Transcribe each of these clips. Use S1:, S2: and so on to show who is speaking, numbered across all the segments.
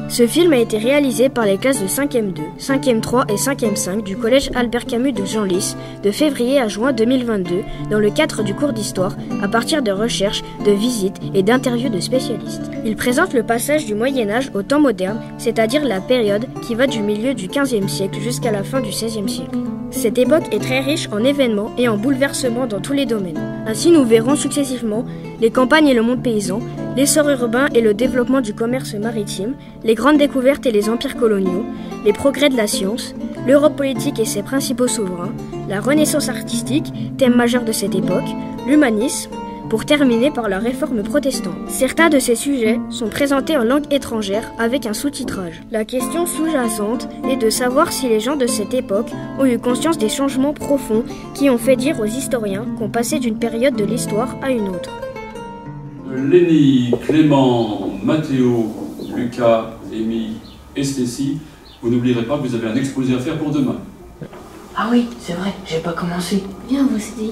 S1: Ce film a été réalisé par les classes de 5e 2, 5e 3 et 5e 5 du collège Albert Camus de Genlis de février à juin 2022 dans le cadre du cours d'histoire à partir de recherches, de visites et d'interviews de spécialistes. Il présente le passage du Moyen-Âge au temps moderne, c'est-à-dire la période qui va du milieu du XVe siècle jusqu'à la fin du XVIe siècle. Cette époque est très riche en événements et en bouleversements dans tous les domaines. Ainsi, nous verrons successivement les campagnes et le monde paysan, l'essor urbain et le développement du commerce maritime, les grandes découvertes et les empires coloniaux, les progrès de la science, l'Europe politique et ses principaux souverains, la Renaissance artistique, thème majeur de cette époque, l'humanisme, pour terminer par la réforme protestante. Certains de ces sujets sont présentés en langue étrangère avec un sous-titrage. La question sous-jacente est de savoir si les gens de cette époque ont eu conscience des changements profonds qui ont fait dire aux historiens qu'on passait d'une période de l'histoire à une autre.
S2: Lénie, Clément, Mathéo, Lucas, Amy et Stécie, vous n'oublierez pas que vous avez un exposé à faire pour demain.
S3: Ah oui, c'est vrai, j'ai pas commencé.
S4: Viens, vous CDI.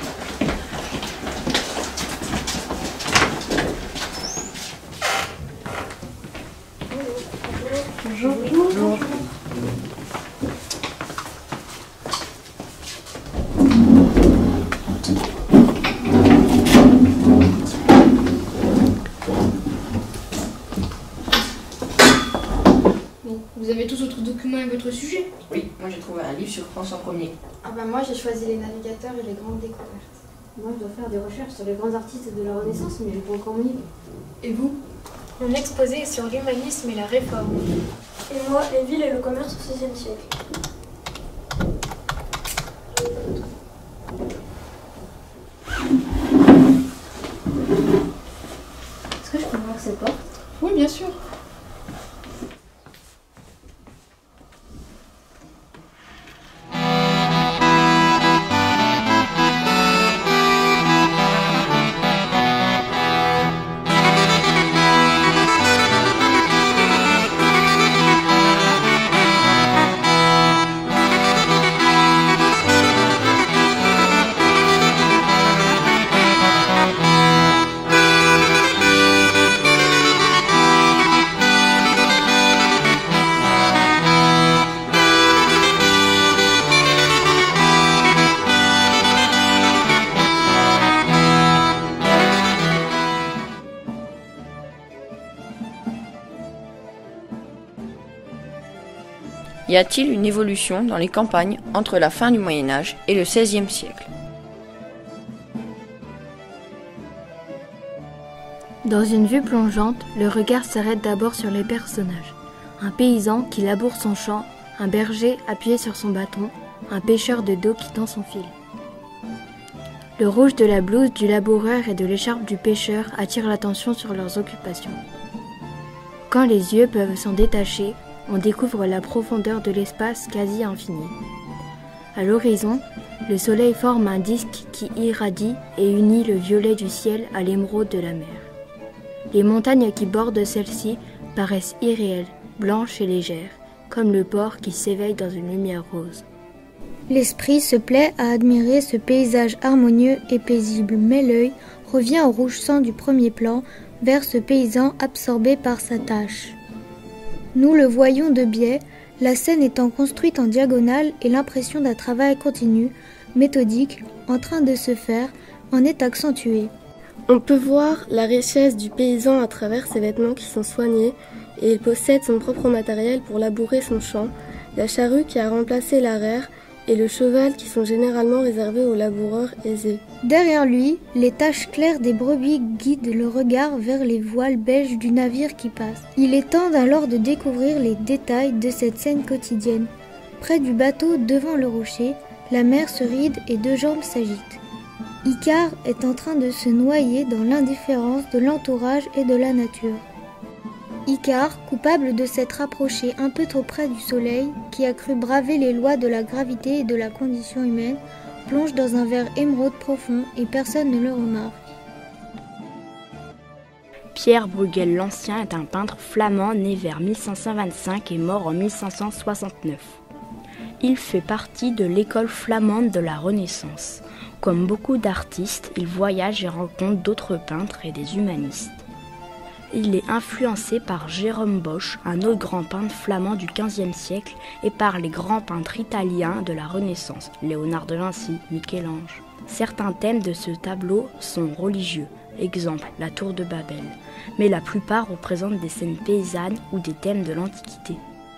S3: Bonjour. Bonjour.
S4: Vous avez tous votre document et votre sujet?
S3: Oui, moi j'ai trouvé un livre sur France en premier.
S5: Ah bah moi j'ai choisi les navigateurs et les grandes découvertes.
S6: Moi je dois faire des recherches sur les grands artistes de la Renaissance, mais j'ai pas encore mon livre.
S4: Et vous?
S5: Mon exposé est sur l'humanisme et la réforme. Et moi, les villes et le commerce au XVIe siècle.
S6: Est-ce que je peux voir cette porte?
S4: Oui, bien sûr.
S7: Y a-t-il une évolution dans les campagnes entre la fin du Moyen-Âge et le XVIe siècle?
S8: Dans une vue plongeante, le regard s'arrête d'abord sur les personnages. Un paysan qui laboure son champ, un berger appuyé sur son bâton, un pêcheur de dos qui tend son fil. Le rouge de la blouse du laboureur et de l'écharpe du pêcheur attire l'attention sur leurs occupations. Quand les yeux peuvent s'en détacher, on découvre la profondeur de l'espace quasi infini. À l'horizon, le soleil forme un disque qui irradie et unit le violet du ciel à l'émeraude de la mer. Les montagnes qui bordent celle-ci paraissent irréelles, blanches et légères, comme le port qui s'éveille dans une lumière rose.
S9: L'esprit se plaît à admirer ce paysage harmonieux et paisible, mais l'œil revient au rouge sang du premier plan, vers ce paysan absorbé par sa tâche. Nous le voyons de biais, la scène étant construite en diagonale et l'impression d'un travail continu, méthodique, en train de se faire, en est accentuée.
S10: On peut voir la richesse du paysan à travers ses vêtements qui sont soignés et il possède son propre matériel pour labourer son champ, la charrue qui a remplacé l'arère et le cheval qui sont généralement réservés aux laboureurs aisés.
S9: Derrière lui, les taches claires des brebis guident le regard vers les voiles beiges du navire qui passe. Il est temps alors de découvrir les détails de cette scène quotidienne. Près du bateau, devant le rocher, la mer se ride et deux jambes s'agitent. Icare est en train de se noyer dans l'indifférence de l'entourage et de la nature. Icare, coupable de s'être approché un peu trop près du soleil, qui a cru braver les lois de la gravité et de la condition humaine, plonge dans un verre émeraude profond et personne ne le remarque.
S11: Pierre Bruegel l'Ancien est un peintre flamand né vers 1525 et mort en 1569. Il fait partie de l'école flamande de la Renaissance. Comme beaucoup d'artistes, il voyage et rencontre d'autres peintres et des humanistes. Il est influencé par Jérôme Bosch, un autre grand peintre flamand du XVe siècle, et par les grands peintres italiens de la Renaissance, Léonard de Vinci, Michel-Ange. Certains thèmes de ce tableau sont religieux, exemple la tour de Babel, mais la plupart représentent des scènes paysannes ou des thèmes de l'Antiquité.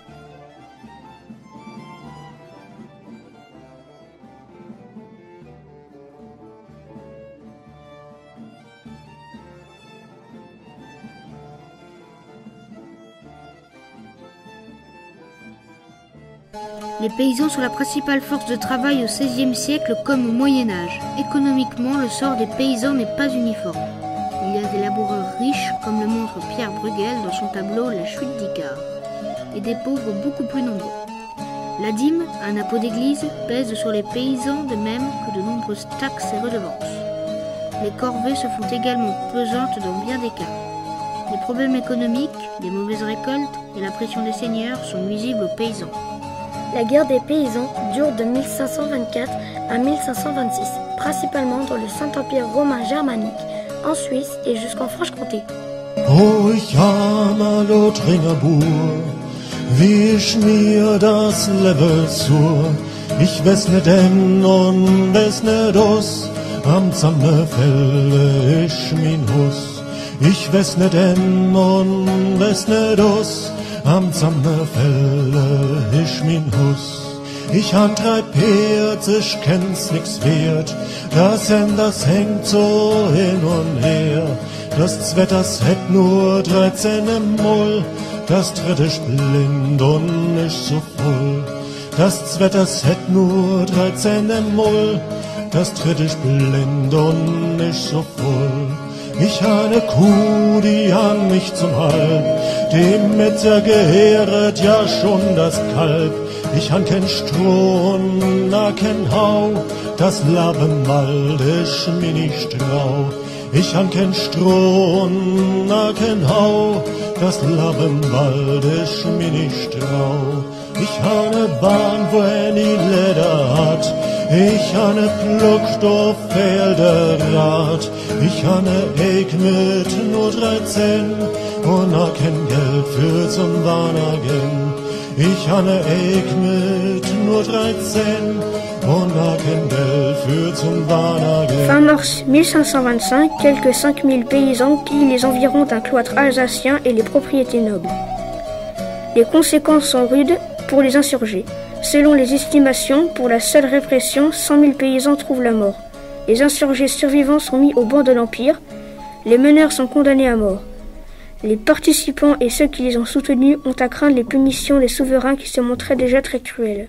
S9: Les paysans sont la principale force de travail au XVIe siècle comme au Moyen-Âge. Économiquement, le sort des paysans n'est pas uniforme. Il y a des laboureurs riches, comme le montre Pierre Bruegel dans son tableau La chute d'Icare, et des pauvres beaucoup plus nombreux. La dîme, un impôt d'église, pèse sur les paysans de même que de nombreuses taxes et redevances. Les corvées se font également pesantes dans bien des cas. Les problèmes économiques, les mauvaises récoltes et la pression des seigneurs sont nuisibles aux paysans.
S5: La guerre des paysans dure de 1524 à 1526, principalement dans le Saint-Empire romain germanique, en Suisse et jusqu'en Franche-Comté.
S12: Oh, ich armer Lothringer Bur, wie ich mir das Level zur, ich weiß nicht denn und weiß nicht aus, am Zammerfelle ich min Hus, ich weiß nicht denn und weiß nicht aus, am Zammerfelle ich min Hus. Ich han 3 Perz, ich kenn's nix wert, das hängt so hin und her. Das Zwetters hätt nur 13 im Mull, das dritte ist blind und nicht so voll. Das Zwetters hätt nur 13 im Mull, das dritte ist blind und nicht so voll. Ich ha ne Kuh, die han mich zum Halb, dem Metzger gehöret ja schon das Kalb. Ich han kein Stroh und na kein Hau, das Labenwald ist mir nicht trau. Ich han kein Stroh und na kein Hau, das Labenwald ist mir nicht trau. Ich ha ne Bahn, wo die Leder hat, ich ha ne Pluck, do fehlt der Rad. Ich ha ne Eck mit nur 13 und na kein Geld für zum Wahnagen. Ich ha ne Eck mit nur 13 und na kein Geld für zum Wahnagen.
S1: Fin mars 1525, quelques 5000 paysans pillent les environs d'un cloître alsacien et les propriétés nobles. Les conséquences sont rudes pour les insurgés. Selon les estimations, pour la seule répression, 100 000 paysans trouvent la mort. Les insurgés survivants sont mis au banc de l'Empire. Les meneurs sont condamnés à mort. Les participants et ceux qui les ont soutenus ont à craindre les punitions des souverains qui se montraient déjà très cruels.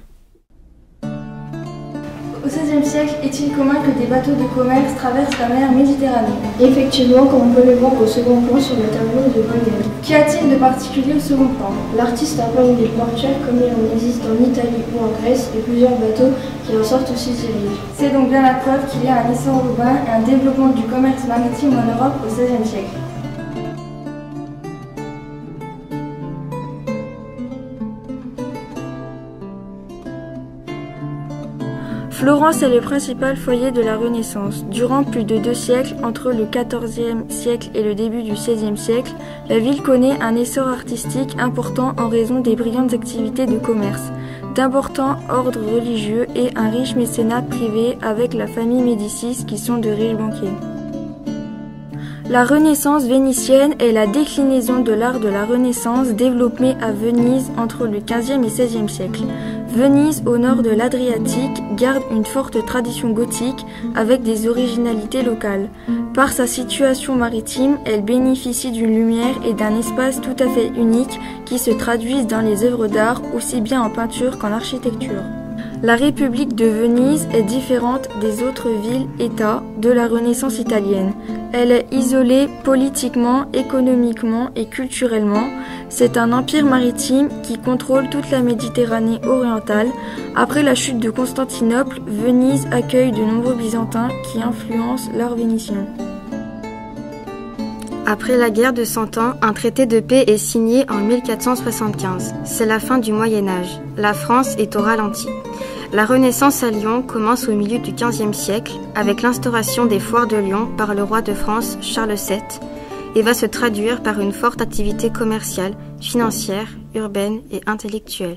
S10: Au XVIe siècle, est-il commun que des bateaux de commerce traversent la mer Méditerranée?
S6: Effectivement, comme on peut le voir au second plan sur le tableau de Bruegel.
S10: Qu'y a-t-il de particulier au second plan?
S6: L'artiste a peint une ville portuaire comme il en existe en Italie ou en Grèce et plusieurs bateaux qui ressortent aussi ces rives.
S10: C'est donc bien la preuve qu'il y a un essor urbain et un développement du commerce maritime en Europe au XVIe siècle.
S13: Florence est le principal foyer de la Renaissance. Durant plus de 2 siècles, entre le XIVe siècle et le début du XVIe siècle, la ville connaît un essor artistique important en raison des brillantes activités de commerce, d'importants ordres religieux et un riche mécénat privé avec la famille Médicis qui sont de riches banquiers. La Renaissance vénitienne est la déclinaison de l'art de la Renaissance développé à Venise entre le XVe et XVIe siècle. Venise, au nord de l'Adriatique, garde une forte tradition gothique avec des originalités locales. Par sa situation maritime, elle bénéficie d'une lumière et d'un espace tout à fait unique qui se traduisent dans les œuvres d'art aussi bien en peinture qu'en architecture. La République de Venise est différente des autres villes-États de la Renaissance italienne. Elle est isolée politiquement, économiquement et culturellement. C'est un empire maritime qui contrôle toute la Méditerranée orientale. Après la chute de Constantinople, Venise accueille de nombreux Byzantins qui influencent l'art vénitien.
S8: Après la guerre de 100 ans, un traité de paix est signé en 1475. C'est la fin du Moyen-Âge. La France est au ralenti. La Renaissance à Lyon commence au milieu du XVe siècle avec l'instauration des foires de Lyon par le roi de France Charles VII et va se traduire par une forte activité commerciale, financière, urbaine et intellectuelle.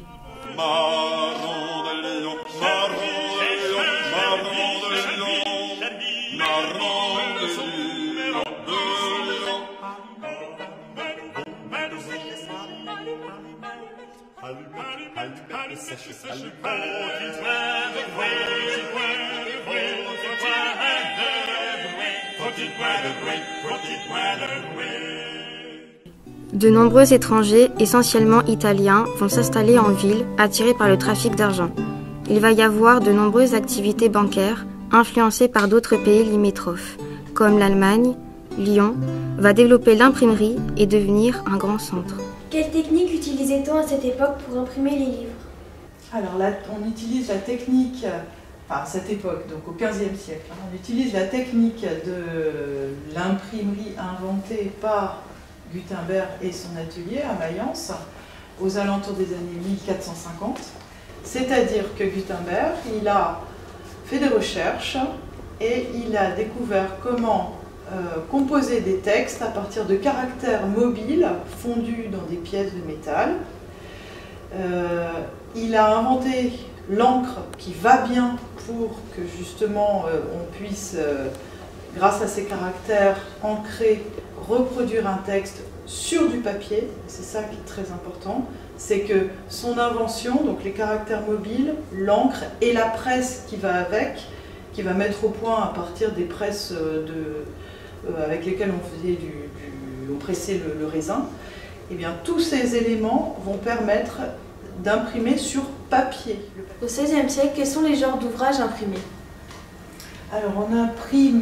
S8: De nombreux étrangers, essentiellement italiens, vont s'installer en ville, attirés par le trafic d'argent. Il va y avoir de nombreuses activités bancaires, influencées par d'autres pays limitrophes, comme l'Allemagne. Lyon va développer l'imprimerie et devenir un grand centre.
S6: Quelle technique utilisait-on à cette époque pour imprimer les livres?
S14: Alors là, on utilise la technique, à cette époque, donc au XVe siècle, on utilise la technique de l'imprimerie inventée par Gutenberg et son atelier à Mayence aux alentours des années 1450. C'est-à-dire que Gutenberg, il a fait des recherches et il a découvert comment composer des textes à partir de caractères mobiles fondus dans des pièces de métal. Il a inventé l'encre qui va bien pour que justement on puisse, grâce à ces caractères ancrés, reproduire un texte sur du papier. C'est ça qui est très important, c'est que son invention, donc les caractères mobiles, l'encre et la presse qui va avec, qui va mettre au point à partir des presses avec lesquelles on pressait le raisin, et bien tous ces éléments vont permettre d'imprimer sur papier.
S6: Au XVIe siècle, quels sont les genres d'ouvrages imprimés?
S14: Alors on imprime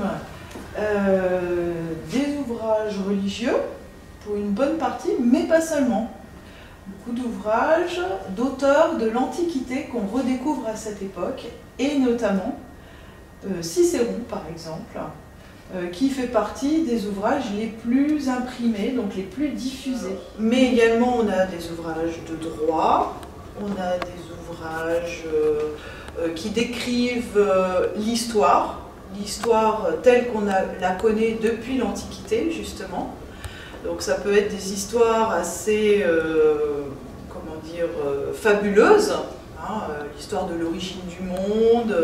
S14: des ouvrages religieux pour une bonne partie, mais pas seulement. Beaucoup d'ouvrages d'auteurs de l'Antiquité qu'on redécouvre à cette époque, et notamment Cicéron par exemple, qui fait partie des ouvrages les plus imprimés, donc les plus diffusés. Mais également on a des ouvrages de droit, on a des ouvrages qui décrivent l'histoire telle qu'on la connaît depuis l'Antiquité justement. Donc ça peut être des histoires assez, fabuleuses, hein, l'histoire de l'origine du monde.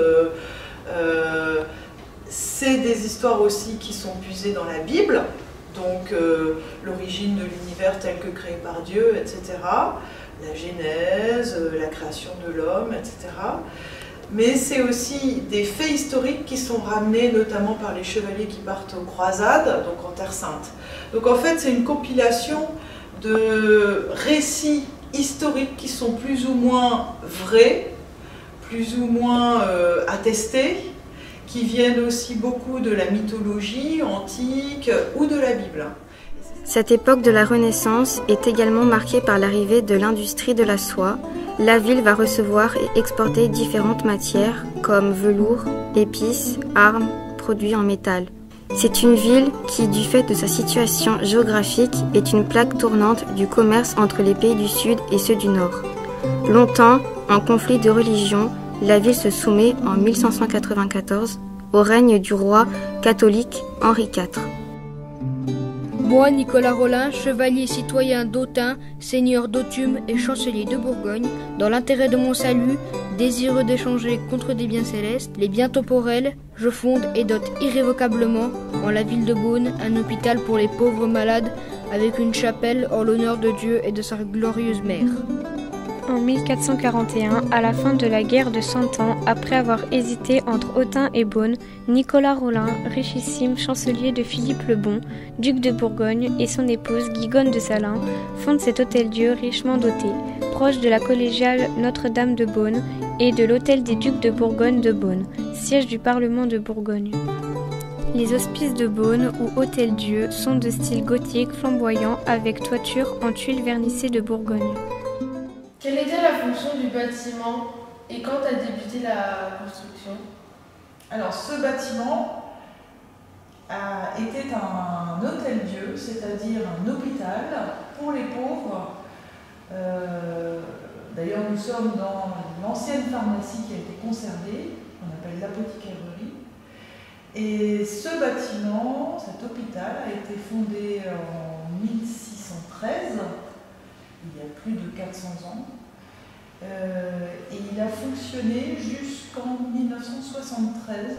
S14: C'est des histoires aussi qui sont puisées dans la Bible, donc l'origine de l'univers tel que créé par Dieu, etc. La Genèse, la création de l'homme, etc. Mais c'est aussi des faits historiques qui sont ramenés notamment par les chevaliers qui partent aux croisades, donc en Terre Sainte. Donc en fait c'est une compilation de récits historiques qui sont plus ou moins vrais, plus ou moins attestés, qui viennent aussi beaucoup de la mythologie antique ou de la Bible.
S8: Cette époque de la Renaissance est également marquée par l'arrivée de l'industrie de la soie. La ville va recevoir et exporter différentes matières comme velours, épices, armes, produits en métal. C'est une ville qui, du fait de sa situation géographique, est une plaque tournante du commerce entre les pays du Sud et ceux du Nord. Longtemps, en conflit de religion, la ville se soumet en 1594 au règne du roi catholique Henri IV.
S15: Moi, Nicolas Rollin, chevalier citoyen d'Autun, seigneur d'Autun et chancelier de Bourgogne, dans l'intérêt de mon salut, désireux d'échanger contre des biens célestes, les biens temporels, je fonde et dote irrévocablement en la ville de Beaune un hôpital pour les pauvres malades avec une chapelle en l'honneur de Dieu et de sa glorieuse mère.
S16: En 1441, à la fin de la guerre de 100 ans, après avoir hésité entre Autun et Beaune, Nicolas Rollin, richissime chancelier de Philippe le Bon, duc de Bourgogne, et son épouse Guigonne de Salins, fondent cet hôtel-dieu richement doté, proche de la collégiale Notre-Dame de Beaune et de l'hôtel des ducs de Bourgogne de Beaune, siège du Parlement de Bourgogne. Les hospices de Beaune ou hôtel-dieu sont de style gothique flamboyant avec toiture en tuiles vernissées de Bourgogne.
S17: Quelle était la fonction du bâtiment et quand a débuté la construction?
S14: Alors ce bâtiment était un hôtel-dieu, c'est-à-dire un hôpital pour les pauvres. D'ailleurs nous sommes dans l'ancienne pharmacie qui a été conservée, qu'on appelle l'apothicairerie. Et ce bâtiment, cet hôpital, a été fondé en 1613, il y a plus de 400 ans, et il a fonctionné jusqu'en 1973.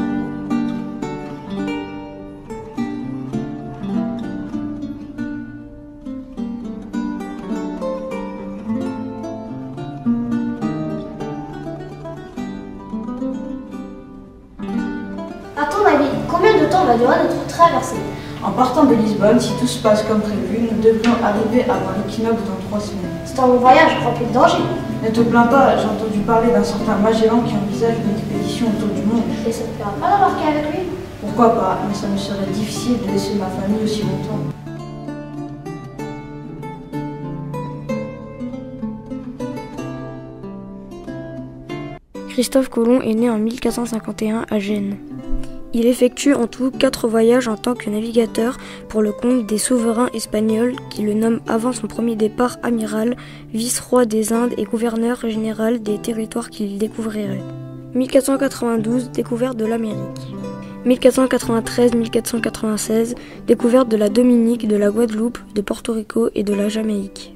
S6: À ton avis, combien de temps va durer notre traversée?
S3: En partant de Lisbonne, si tout se passe comme prévu, nous devrions arriver avant l'équinoxe dans 3 semaines.
S6: C'est un long voyage rempli de dangers.
S3: Ne te plains pas, j'ai entendu parler d'un certain Magellan qui envisage une expédition autour du monde.
S6: Et ça te plaît pas d'embarquer avec lui?
S3: Pourquoi pas, mais ça me serait difficile de laisser ma famille aussi longtemps.
S1: Christophe Colomb est né en 1451 à Gênes. Il effectue en tout 4 voyages en tant que navigateur pour le compte des souverains espagnols qui le nomment avant son premier départ amiral, vice-roi des Indes et gouverneur général des territoires qu'il découvrirait. 1492, découverte de l'Amérique. 1493-1496, découverte de la Dominique, de la Guadeloupe, de Porto Rico et de la Jamaïque.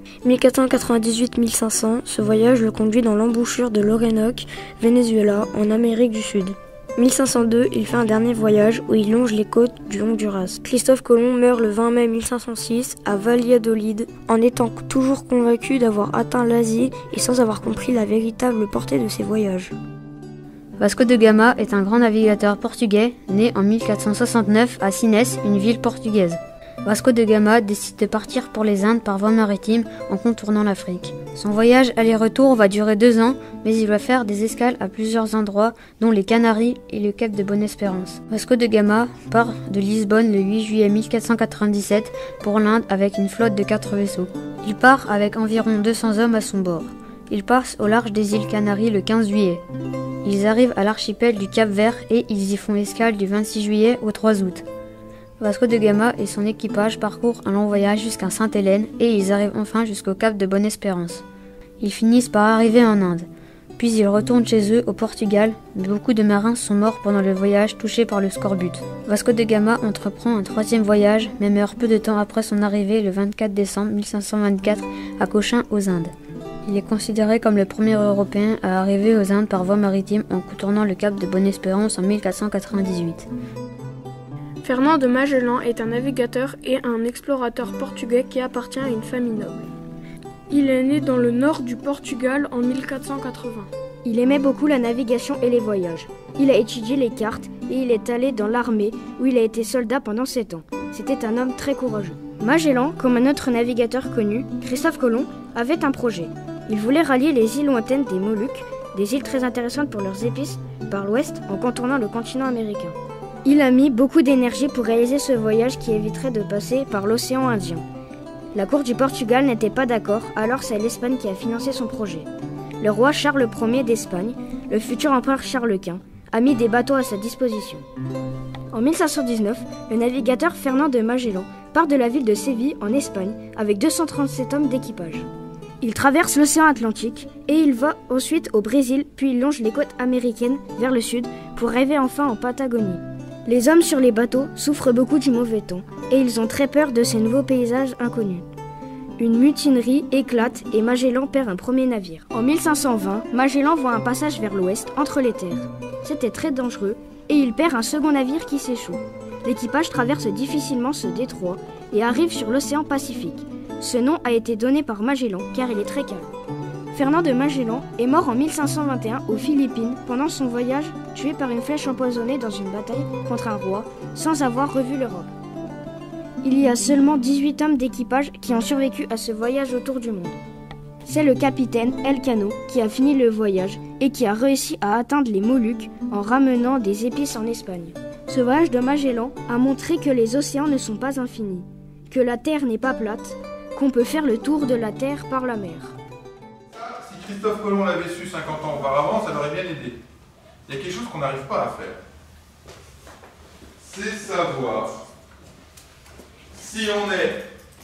S1: 1498-1500, ce voyage le conduit dans l'embouchure de l'Orénoque, Venezuela, en Amérique du Sud. 1502, il fait un dernier voyage où il longe les côtes du Honduras. Christophe Colomb meurt le 20 mai 1506 à Valladolid en étant toujours convaincu d'avoir atteint l'Asie et sans avoir compris la véritable portée de ses voyages.
S18: Vasco de Gama est un grand navigateur portugais né en 1469 à Sines, une ville portugaise. Vasco de Gama décide de partir pour les Indes par voie maritime en contournant l'Afrique. Son voyage aller-retour va durer 2 ans, mais il va faire des escales à plusieurs endroits, dont les Canaries et le cap de Bonne-Espérance. Vasco de Gama part de Lisbonne le 8 juillet 1497 pour l'Inde avec une flotte de 4 vaisseaux. Il part avec environ 200 hommes à son bord. Il passe au large des îles Canaries le 15 juillet. Ils arrivent à l'archipel du Cap-Vert et ils y font escale du 26 juillet au 3 août. Vasco de Gama et son équipage parcourent un long voyage jusqu'à Sainte-Hélène et ils arrivent enfin jusqu'au cap de Bonne-Espérance. Ils finissent par arriver en Inde. Puis ils retournent chez eux au Portugal, mais beaucoup de marins sont morts pendant le voyage touchés par le scorbut. Vasco de Gama entreprend un 3e voyage, mais meurt peu de temps après son arrivée le 24 décembre 1524 à Cochin aux Indes. Il est considéré comme le premier Européen à arriver aux Indes par voie maritime en contournant le cap de Bonne-Espérance en 1498.
S19: Fernand de Magellan est un navigateur et un explorateur portugais qui appartient à une famille noble. Il est né dans le nord du Portugal en 1480.
S1: Il aimait beaucoup la navigation et les voyages. Il a étudié les cartes et il est allé dans l'armée où il a été soldat pendant 7 ans. C'était un homme très courageux. Magellan, comme un autre navigateur connu, Christophe Colomb, avait un projet. Il voulait rallier les îles lointaines des Moluques, des îles très intéressantes pour leurs épices, par l'ouest en contournant le continent américain. Il a mis beaucoup d'énergie pour réaliser ce voyage qui éviterait de passer par l'océan Indien. La cour du Portugal n'était pas d'accord, alors c'est l'Espagne qui a financé son projet. Le roi Charles Ier d'Espagne, le futur empereur Charles Quint, a mis des bateaux à sa disposition. En 1519, le navigateur Fernand de Magellan part de la ville de Séville en Espagne avec 237 hommes d'équipage. Il traverse l'océan Atlantique et il va ensuite au Brésil, puis il longe les côtes américaines vers le sud pour arriver enfin en Patagonie. Les hommes sur les bateaux souffrent beaucoup du mauvais temps et ils ont très peur de ces nouveaux paysages inconnus. Une mutinerie éclate et Magellan perd un premier navire. En 1520, Magellan voit un passage vers l'ouest entre les terres. C'était très dangereux et il perd un second navire qui s'échoue. L'équipage traverse difficilement ce détroit et arrive sur l'océan Pacifique. Ce nom a été donné par Magellan car il est très calme. Fernand de Magellan est mort en 1521 aux Philippines pendant son voyage, tué par une flèche empoisonnée dans une bataille contre un roi, sans avoir revu l'Europe. Il y a seulement 18 hommes d'équipage qui ont survécu à ce voyage autour du monde. C'est le capitaine Elcano qui a fini le voyage et qui a réussi à atteindre les Moluques en ramenant des épices en Espagne. Ce voyage de Magellan a montré que les océans ne sont pas infinis, que la Terre n'est pas plate, qu'on peut faire le tour de la Terre par la mer.
S20: Si Christophe Colomb l'avait su 50 ans auparavant, ça l'aurait bien aidé. Il y a quelque chose qu'on n'arrive pas à faire. C'est savoir si on est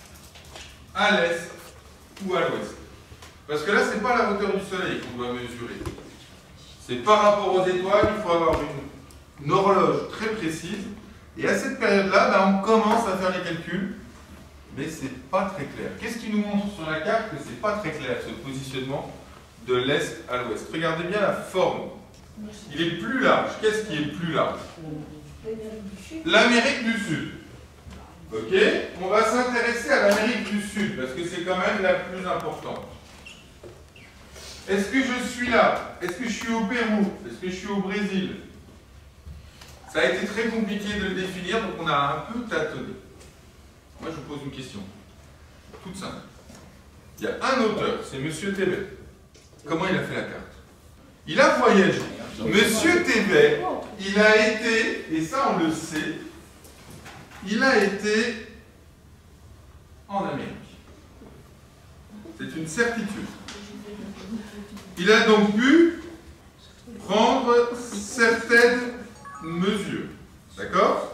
S20: à l'est ou à l'ouest. Parce que là, c'est pas la hauteur du soleil qu'on doit mesurer. C'est par rapport aux étoiles, il faut avoir une horloge très précise. Et à cette période-là, on commence à faire les calculs, mais c'est pas très clair. Qu'est-ce qui nous montre sur la carte que c'est pas très clair, ce positionnement de l'est à l'ouest? Regardez bien la forme. Il est plus large. Qu'est-ce qui est plus large? L'Amérique du Sud. Ok? On va s'intéresser à l'Amérique du Sud, parce que c'est quand même la plus importante. Est-ce que je suis là? Est-ce que je suis au Pérou? Est-ce que je suis au Brésil? Ça a été très compliqué de le définir, donc on a un peu tâtonné. Moi, je vous pose une question, toute simple. Il y a un auteur, c'est Monsieur Thévet. Comment il a fait la carte? Il a voyagé. Monsieur Thévet, il a été, et ça on le sait, il a été en Amérique. C'est une certitude. Il a donc pu prendre certaines mesures. D'accord?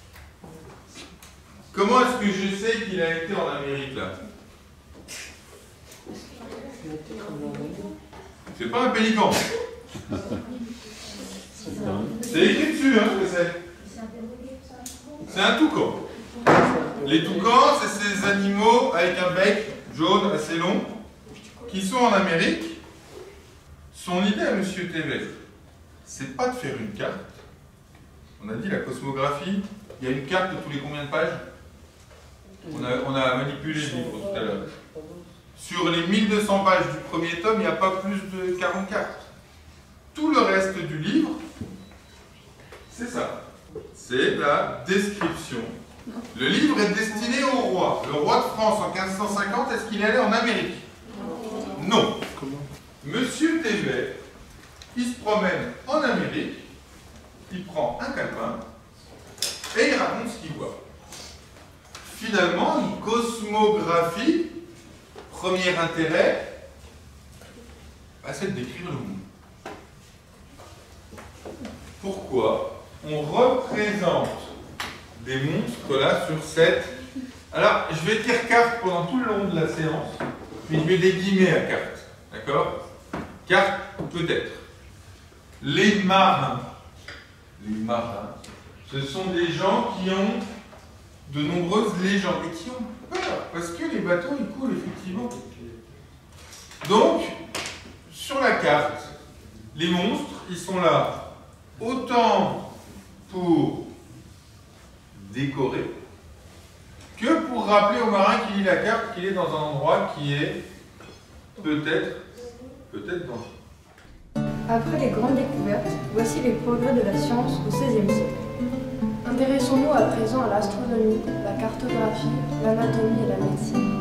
S20: Comment est-ce que je sais qu'il a été en Amérique là? C'est pas un pélican. C'est écrit dessus, hein, ce que c'est. C'est un toucan. Les toucans, c'est ces animaux avec un bec jaune assez long qui sont en Amérique. Son idée à M. Thévet, c'est pas de faire une carte. On a dit la cosmographie, il y a une carte de tous les combien de pages? On a manipulé le livre tout à l'heure. Sur les 1200 pages du premier tome, il n'y a pas plus de 40 cartes. Tout le reste du livre, c'est ça. C'est la description. Le livre est destiné au roi. Le roi de France en 1550, est-ce qu'il est allé en Amérique? Non. Monsieur Thévet, il se promène en Amérique, il prend un calepin et il raconte ce qu'il voit. Finalement, une cosmographie, premier intérêt, c'est de décrire le monde. Pourquoi on représente des monstres là sur cette... Alors, je vais dire carte pendant tout le long de la séance, puis je vais des guillemets à carte. D'accord? Carte, peut-être. Les marins, ce sont des gens qui ont de nombreuses légendes et qui ont peur, parce que les bateaux, ils coulent effectivement. Donc, sur la carte, les monstres, ils sont là autant pour décorer que pour rappeler au marin qui lit la carte qu'il est dans un endroit qui est peut-être dangereux.
S6: Après les grandes découvertes, voici les progrès de la science au XVIe siècle. Intéressons-nous à présent à l'astronomie, la cartographie, l'anatomie et la médecine.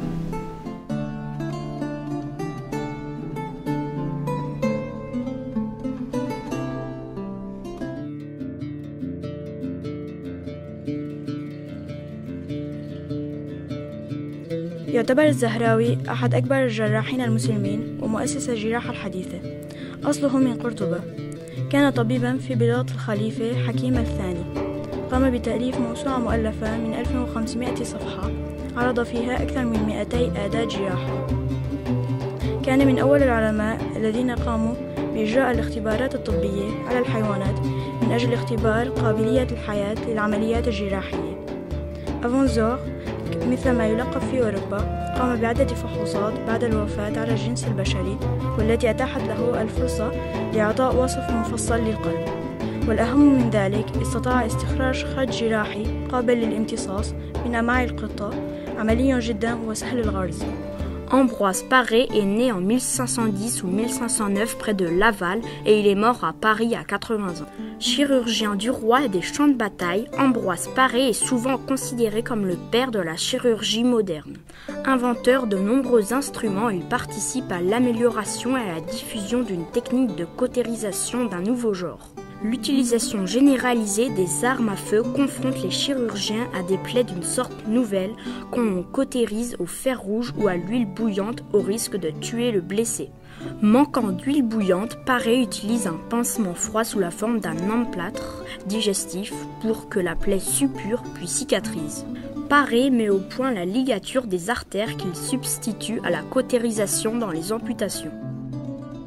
S11: يعتبر الزهراوي أحد أكبر الجراحين المسلمين ومؤسس الجراحة الحديثة. أصله من قرطبة. كان طبيبا في بلاد الخليفة حكيم الثاني. قام بتأليف موسوعة مؤلفة من 1500 صفحة عرض فيها أكثر من 200 أداة جراحة. كان من أول العلماء الذين قاموا بإجراء الاختبارات الطبية على الحيوانات من أجل اختبار قابلية الحياة للعمليات الجراحية. أفونزور مثل ما يلقب في أوروبا قام بعدة فحوصات بعد الوفاة على الجنس البشري والتي أتاحت له الفرصة لإعطاء وصف مفصل للقلب. والأهم من ذلك استطاع استخراج خد جراحي قابل للامتصاص من أمعاء القطة عملي جدا وسهل الغرز. Ambroise Paré est né en 1510 ou 1509 près de Laval et il est mort à Paris à 80 ans. Chirurgien du roi et des champs de bataille, Ambroise Paré est souvent considéré comme le père de la chirurgie moderne. Inventeur de nombreux instruments, il participe à l'amélioration et à la diffusion d'une technique de cautérisation d'un nouveau genre. L'utilisation généralisée des armes à feu confronte les chirurgiens à des plaies d'une sorte nouvelle qu'on cautérise au fer rouge ou à l'huile bouillante au risque de tuer le blessé. Manquant d'huile bouillante, Paré utilise un pansement froid sous la forme d'un emplâtre digestif pour que la plaie suppure puis cicatrise. Paré met au point la ligature des artères qu'il substitue à la cautérisation dans les amputations.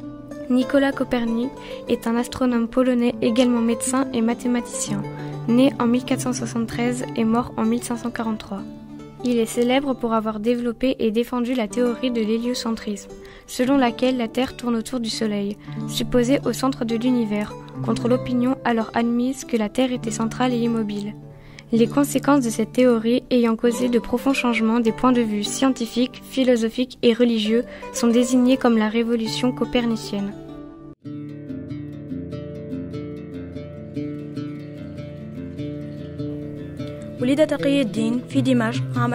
S16: Nicolas Copernic est un astronome polonais également médecin et mathématicien, né en 1473 et mort en 1543. Il est célèbre pour avoir développé et défendu la théorie de l'héliocentrisme, selon laquelle la Terre tourne autour du Soleil, supposée au centre de l'univers, contre l'opinion alors admise que la Terre était centrale et immobile. Les conséquences de cette théorie ayant causé de profonds changements des points de vue scientifiques, philosophiques et religieux sont désignées comme la révolution copernicienne.
S21: ولد تقي الدين في دمشق عام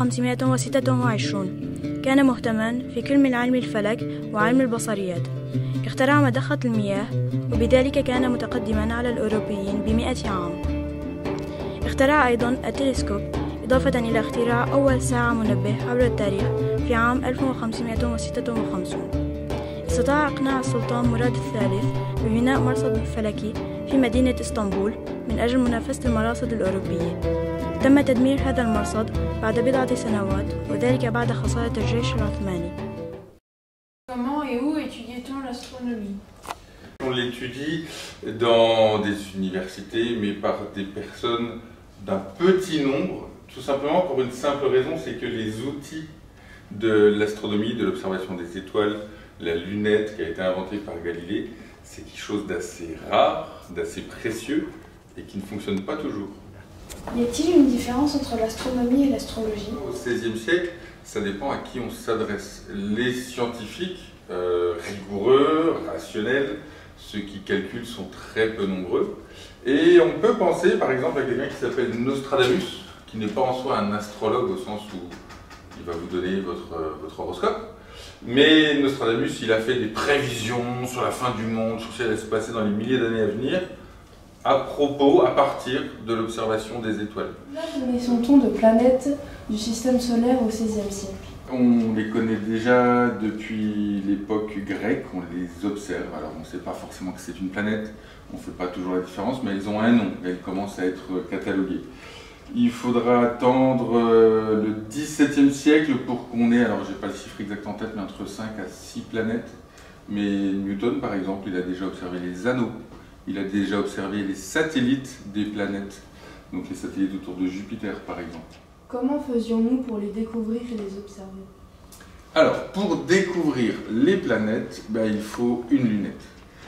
S21: 1526. كان مهتما في كل علم الفلك وعلم البصريات. اخترع مضخة المياه وبذلك كان متقدما على الأوروبيين ب100 عام. اخترع أيضا التلسكوب إضافة إلى اختراع أول ساعة منبه عبر التاريخ في عام 1556. استطاع إقناع السلطان مراد الثالث ببناء مرصد فلكي في مدينة اسطنبول من أجل منافسة المراصد الأوروبية. تم تدمير هذا المرصد بعد بضعة سنوات وذلك بعد خسارة الجيش العثماني.
S17: Comment et où étudie-t-on l'astronomie?
S20: On l'étudie dans des universités, mais par des personnes d'un petit nombre, tout simplement pour une simple raison, c'est que les outils de l'astronomie, de l'observation des étoiles, la lunette qui a été inventée par Galilée, c'est quelque chose d'assez rare, d'assez précieux et qui ne fonctionne pas toujours.
S6: Y a-t-il une différence entre l'astronomie et l'astrologie?
S20: Au XVIe siècle, ça dépend à qui on s'adresse. Les scientifiques, rigoureux, rationnels, ceux qui calculent sont très peu nombreux. Et on peut penser par exemple à quelqu'un qui s'appelle Nostradamus, qui n'est pas en soi un astrologue au sens où il va vous donner votre horoscope. Mais Nostradamus, il a fait des prévisions sur la fin du monde, sur ce qui allait se passer dans les milliers d'années à venir, à partir de l'observation des étoiles.
S6: Là, connaissons-on de planètes du système solaire au XVIe siècle?
S20: On les connaît déjà depuis l'époque grecque, on les observe. Alors on ne sait pas forcément que c'est une planète, on ne fait pas toujours la différence, mais elles ont un nom, elles commencent à être cataloguées. Il faudra attendre le XVIIe siècle pour qu'on ait, alors j'ai pas le chiffre exact en tête, mais entre 5 à 6 planètes. Mais Newton par exemple, il a déjà observé les anneaux, il a déjà observé les satellites des planètes, donc les satellites autour de Jupiter par exemple.
S6: Comment faisions-nous pour les découvrir et les observer?
S20: Alors, pour découvrir les planètes, il faut une lunette.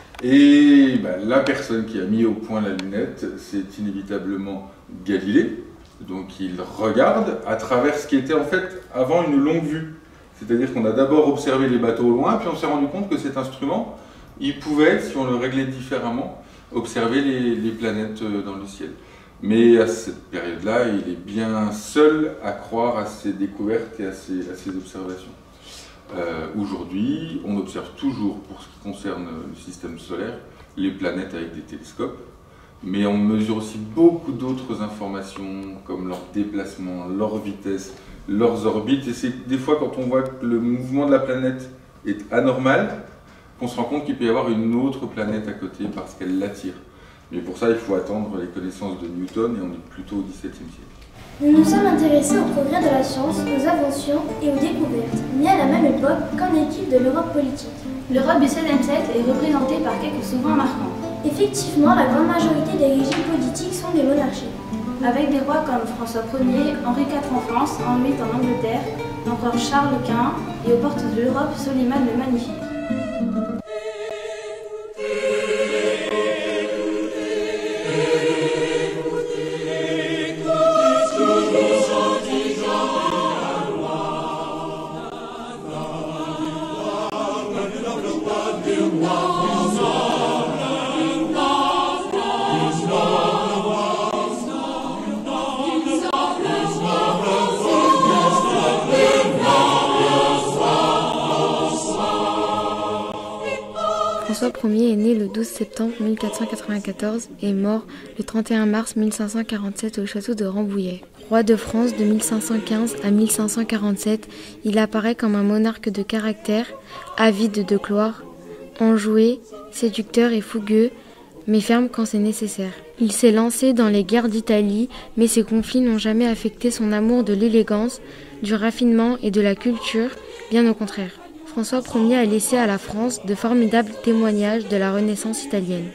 S20: Et la personne qui a mis au point la lunette, c'est inévitablement Galilée. Donc il regarde à travers ce qui était en fait avant une longue vue. C'est-à-dire qu'on a d'abord observé les bateaux au loin, puis on s'est rendu compte que cet instrument, il pouvait, si on le réglait différemment, observer les planètes dans le ciel. Mais à cette période-là, il est bien seul à croire à ses découvertes et à ses observations. Aujourd'hui, on observe toujours, pour ce qui concerne le système solaire, les planètes avec des télescopes, mais on mesure aussi beaucoup d'autres informations, comme leur déplacement, leur vitesse, leurs orbites, et c'est des fois quand on voit que le mouvement de la planète est anormal, qu'on se rend compte qu'il peut y avoir une autre planète à côté parce qu'elle l'attire. Mais pour ça, il faut attendre les connaissances de Newton et on est plutôt au XVIIe siècle.
S5: Nous nous sommes intéressés aux progrès de la science, aux inventions et aux découvertes, mais à la même époque, qu'en est-il de l'Europe politique?
S22: L'Europe du XVIe siècle est représentée par quelques souverains marquants.
S5: Effectivement, la grande majorité des régimes politiques sont des monarchies.
S22: Avec des rois comme François Ier, Henri IV en France, Henri VIII en Angleterre, l'empereur Charles Quint et aux portes de l'Europe, Soliman le Magnifique.
S8: François Ier est né le 12 septembre 1494 et mort le 31 mars 1547 au château de Rambouillet. Roi de France de 1515 à 1547, il apparaît comme un monarque de caractère, avide de gloire, enjoué, séducteur et fougueux, mais ferme quand c'est nécessaire. Il s'est lancé dans les guerres d'Italie, mais ces conflits n'ont jamais affecté son amour de l'élégance, du raffinement et de la culture, bien au contraire.
S16: François Ier a laissé à la France de formidables témoignages de la Renaissance italienne.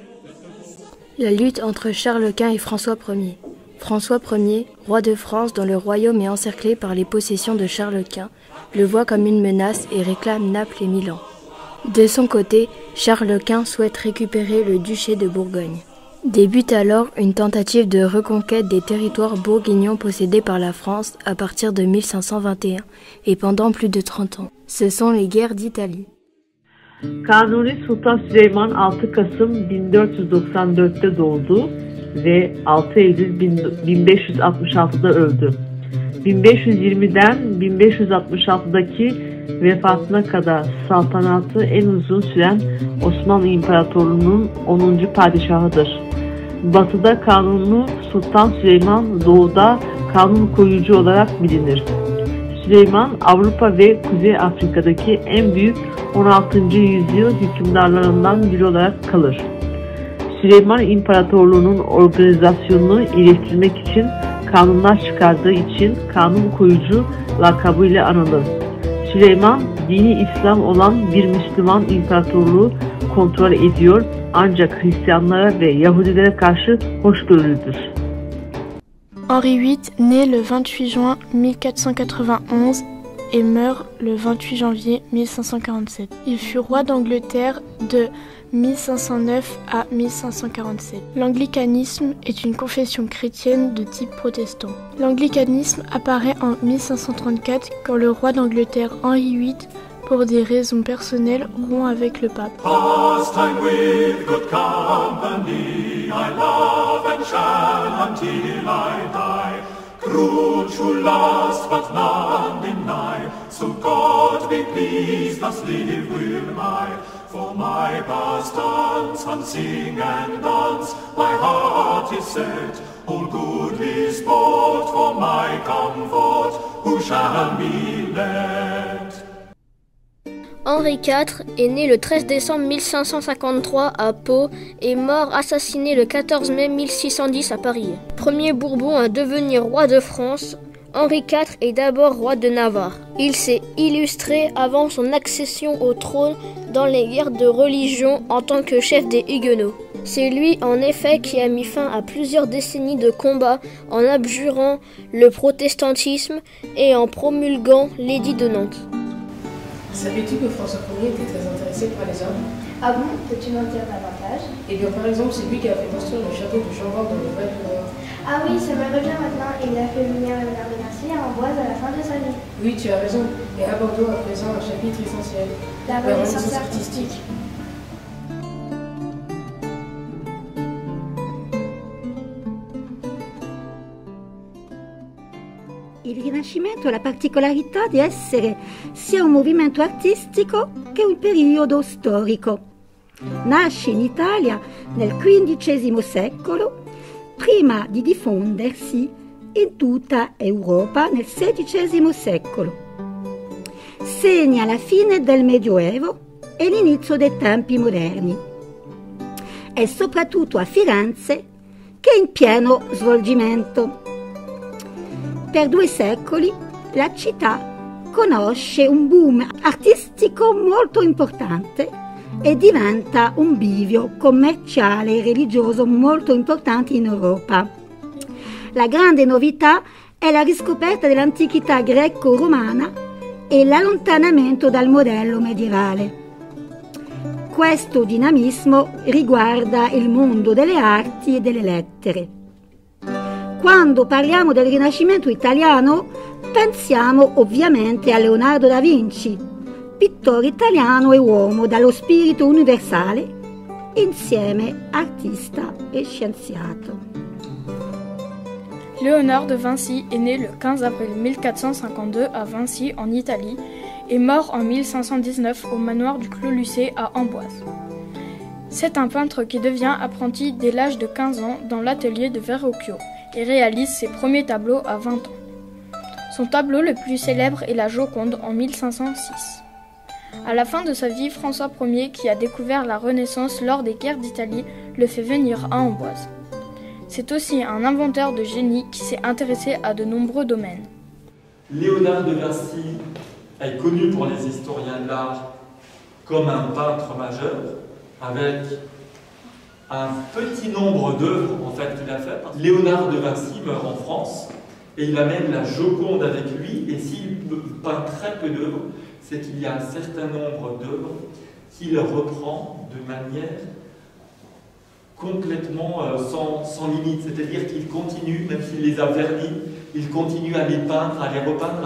S16: La lutte entre Charles Quint et François Ier. François Ier, roi de France dont le royaume est encerclé par les possessions de Charles Quint, le voit comme une menace et réclame Naples et Milan. De son côté, Charles Quint souhaite récupérer le duché de Bourgogne. Débute alors une tentative de reconquête des territoires bourguignons possédés par la France à partir de 1521 et pendant plus de 30 ans. Ce sont les guerres d'Italie.
S2: Kanuni Sultan Süleyman 6 Kasım 1494'te doğdu ve 6 Eylül 1566'da öldü. 1520'den 1566'daki vefatına kadar saltanatı en uzun süren Osmanlı İmparatorluğu'nun 10. padişahıdır. Batıda Kanuni Sultan Süleyman, doğuda kanun koyucu olarak bilinir. Süleyman, Avrupa ve Kuzey Afrika'daki en büyük 16. yüzyıl hükümdarlarından biri olarak kalır. Süleyman İmparatorluğu'nun organizasyonunu iyileştirmek için kanunlar çıkardığı için kanun koyucu lakabıyla anılır. Süleyman, dini İslam olan bir Müslüman imparatorluğu kontrol ediyor ancak Hristiyanlara ve Yahudilere karşı hoşgörülüdür.
S13: Henri VIII naît le 28 juin 1491 et meurt le 28 janvier 1547. Il fut roi d'Angleterre de 1509 à 1547. L'anglicanisme est une confession chrétienne de type protestant. L'anglicanisme apparaît en 1534 quand le roi d'Angleterre Henri VIII, pour des raisons personnelles, rompt avec le pape.
S12: Pastime with good company, I love and shall until I die. Cruel last but none deny, so God be pleased, thus live will I. For my pastimes, and sing and dance, my heart is set. All goodly sport for my comfort, who shall me let?
S1: Henri IV est né le 13 décembre 1553 à Pau et mort assassiné le 14 mai 1610 à Paris. Premier Bourbon à devenir roi de France, Henri IV est d'abord roi de Navarre. Il s'est illustré avant son accession au trône dans les guerres de religion en tant que chef des Huguenots. C'est lui en effet qui a mis fin à plusieurs décennies de combats en abjurant le protestantisme et en promulguant l'édit de Nantes.
S17: Savais-tu que François Ier était très intéressé par les hommes?
S22: Ah bon? Peux-tu m'en dire davantage?
S17: Eh bien, par exemple, c'est lui qui a fait construire le château de Chambord dans le Val du Nord.
S22: Ah oui, ça me revient maintenant. Il a fait venir Léonard de Vinci à Amboise à la fin de sa vie.
S17: Oui, tu as raison. Et à Bordeaux, à présent, un chapitre essentiel.
S22: La Renaissance artistique.
S4: Il Rinascimento ha la particolarità di essere sia un movimento artistico che un periodo storico. Nasce in Italia nel XV secolo, prima di diffondersi in tutta Europa nel XVI secolo. Segna la fine del Medioevo e l'inizio dei tempi moderni. È soprattutto a Firenze che è in pieno svolgimento. Per 2 secoli la città conosce un boom artistico molto importante e diventa un bivio commerciale e religioso molto importante in Europa. La grande novità è la riscoperta dell'antichità greco-romana e l'allontanamento dal modello medievale. Questo dinamismo riguarda il mondo delle arti e delle lettere. Quando parliamo del Rinascimento italiano, pensiamo ovviamente a Leonardo da Vinci, pittore italiano e uomo dallo spirito universale, insieme artista et scienziato.
S19: Léonard de Vinci est né le 15 avril 1452 à Vinci en Italie et mort en 1519 au manoir du Clos Lucé à Amboise. C'est un peintre qui devient apprenti dès l'âge de 15 ans dans l'atelier de Verrocchio et réalise ses premiers tableaux à 20 ans. Son tableau le plus célèbre est la Joconde en 1506. À la fin de sa vie, François Ier, qui a découvert la Renaissance lors des guerres d'Italie, le fait venir à Amboise. C'est aussi un inventeur de génie qui s'est intéressé à de nombreux domaines.
S23: Léonard de Vinci
S7: est connu pour les historiens de l'art comme un peintre majeur, avec un petit nombre d'œuvres en fait, qu'il a fait. Léonard de Vinci meurt en France et il amène la Joconde avec lui, et s'il peint très peu d'œuvres, c'est qu'il y a un certain nombre d'œuvres qu'il reprend de manière complètement sans limite, c'est-à-dire qu'il continue, même s'il les a vernis, il continue à les peindre, à les repeindre,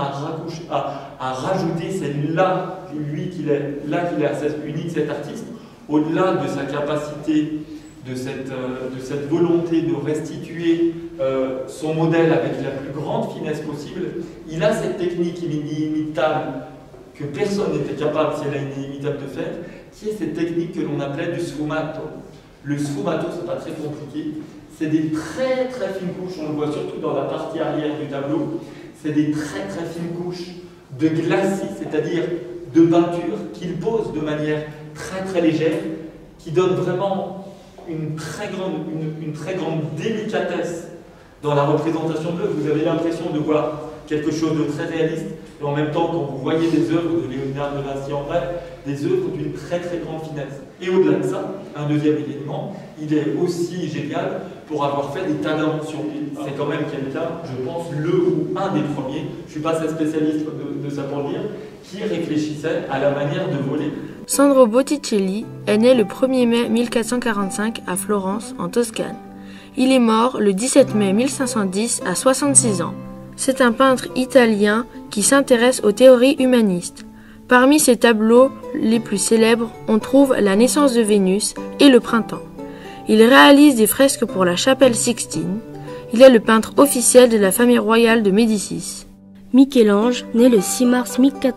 S7: à rajouter, c'est là qu'il est assez unique cet artiste, au-delà de sa capacité, de cette volonté de restituer son modèle avec la plus grande finesse possible, il a cette technique inimitable que personne n'était capable, si elle est inimitable, de faire, qui est cette technique que l'on appelait du sfumato. Le sfumato, c'est pas très compliqué, c'est des très très fines couches, on le voit surtout dans la partie arrière du tableau, c'est des très très fines couches de glacis, c'est-à-dire de peinture qu'il pose de manière très très légère, qui donne vraiment une très grande délicatesse dans la représentation de l'œuvre. Vous avez l'impression de voir quelque chose de très réaliste, et en même temps, quand vous voyez des œuvres de Léonard de Vinci en vrai, des œuvres d'une très très grande finesse. Et au-delà de ça, un deuxième élément, il est aussi génial pour avoir fait des tas d'inventions. C'est quand même quelqu'un, je pense, un des premiers, je ne suis pas assez spécialiste de ça pour le dire, qui réfléchissait à la manière de voler.
S19: Sandro Botticelli est né le 1er mai 1445 à Florence, en Toscane. Il est mort le 17 mai 1510 à 66 ans. C'est un peintre italien qui s'intéresse aux théories humanistes. Parmi ses tableaux les plus célèbres, on trouve La naissance de Vénus et Le printemps. Il réalise des fresques pour la chapelle Sixtine. Il est le peintre officiel de la famille royale de Médicis.
S21: Michel-Ange, né le 6 mars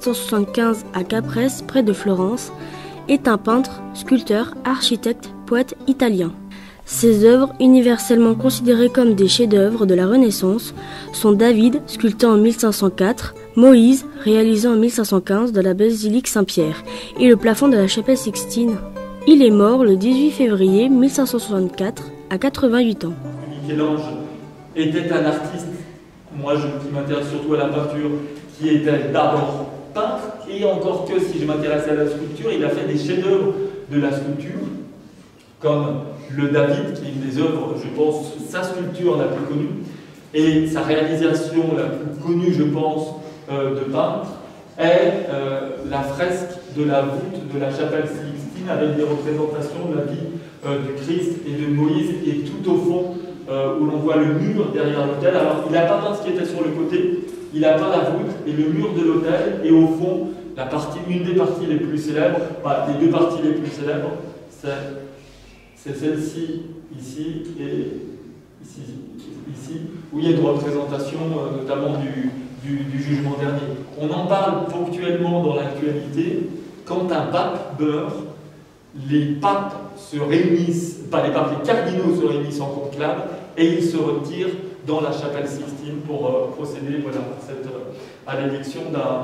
S21: 1475 à Caprese, près de Florence, est un peintre, sculpteur, architecte, poète italien. Ses œuvres, universellement considérées comme des chefs-d'œuvre de la Renaissance, sont David, sculpté en 1504, Moïse, réalisé en 1515 dans la basilique Saint-Pierre, et le plafond de la chapelle Sixtine. Il est mort le 18 février 1564 à 88 ans.
S7: Michel-Ange était un artiste, qui m'intéresse surtout à la peinture, qui était d'abord peintre, et encore que si je m'intéresse à la sculpture, il a fait des chefs-d'œuvre de la sculpture, comme le David, qui est une des œuvres, je pense, sa sculpture la plus connue, et sa réalisation la plus connue, je pense, de peintre, est la fresque de la voûte de la chapelle Sixtine, avec des représentations de la vie du Christ et de Moïse, et tout au fond, où l'on voit le mur derrière l'autel. Alors, il n'a pas peint ce qui était sur le côté, il a peint la voûte et le mur de l'autel, et au fond, une des parties les plus célèbres, les deux parties les plus célèbres, c'est celle-ci, ici, et ici, où il y a une représentation notamment du jugement dernier. On en parle ponctuellement dans l'actualité. Quand un pape meurt, les papes se réunissent, les cardinaux se réunissent en conclave et ils se retirent dans la chapelle Sixtine pour procéder à l'élection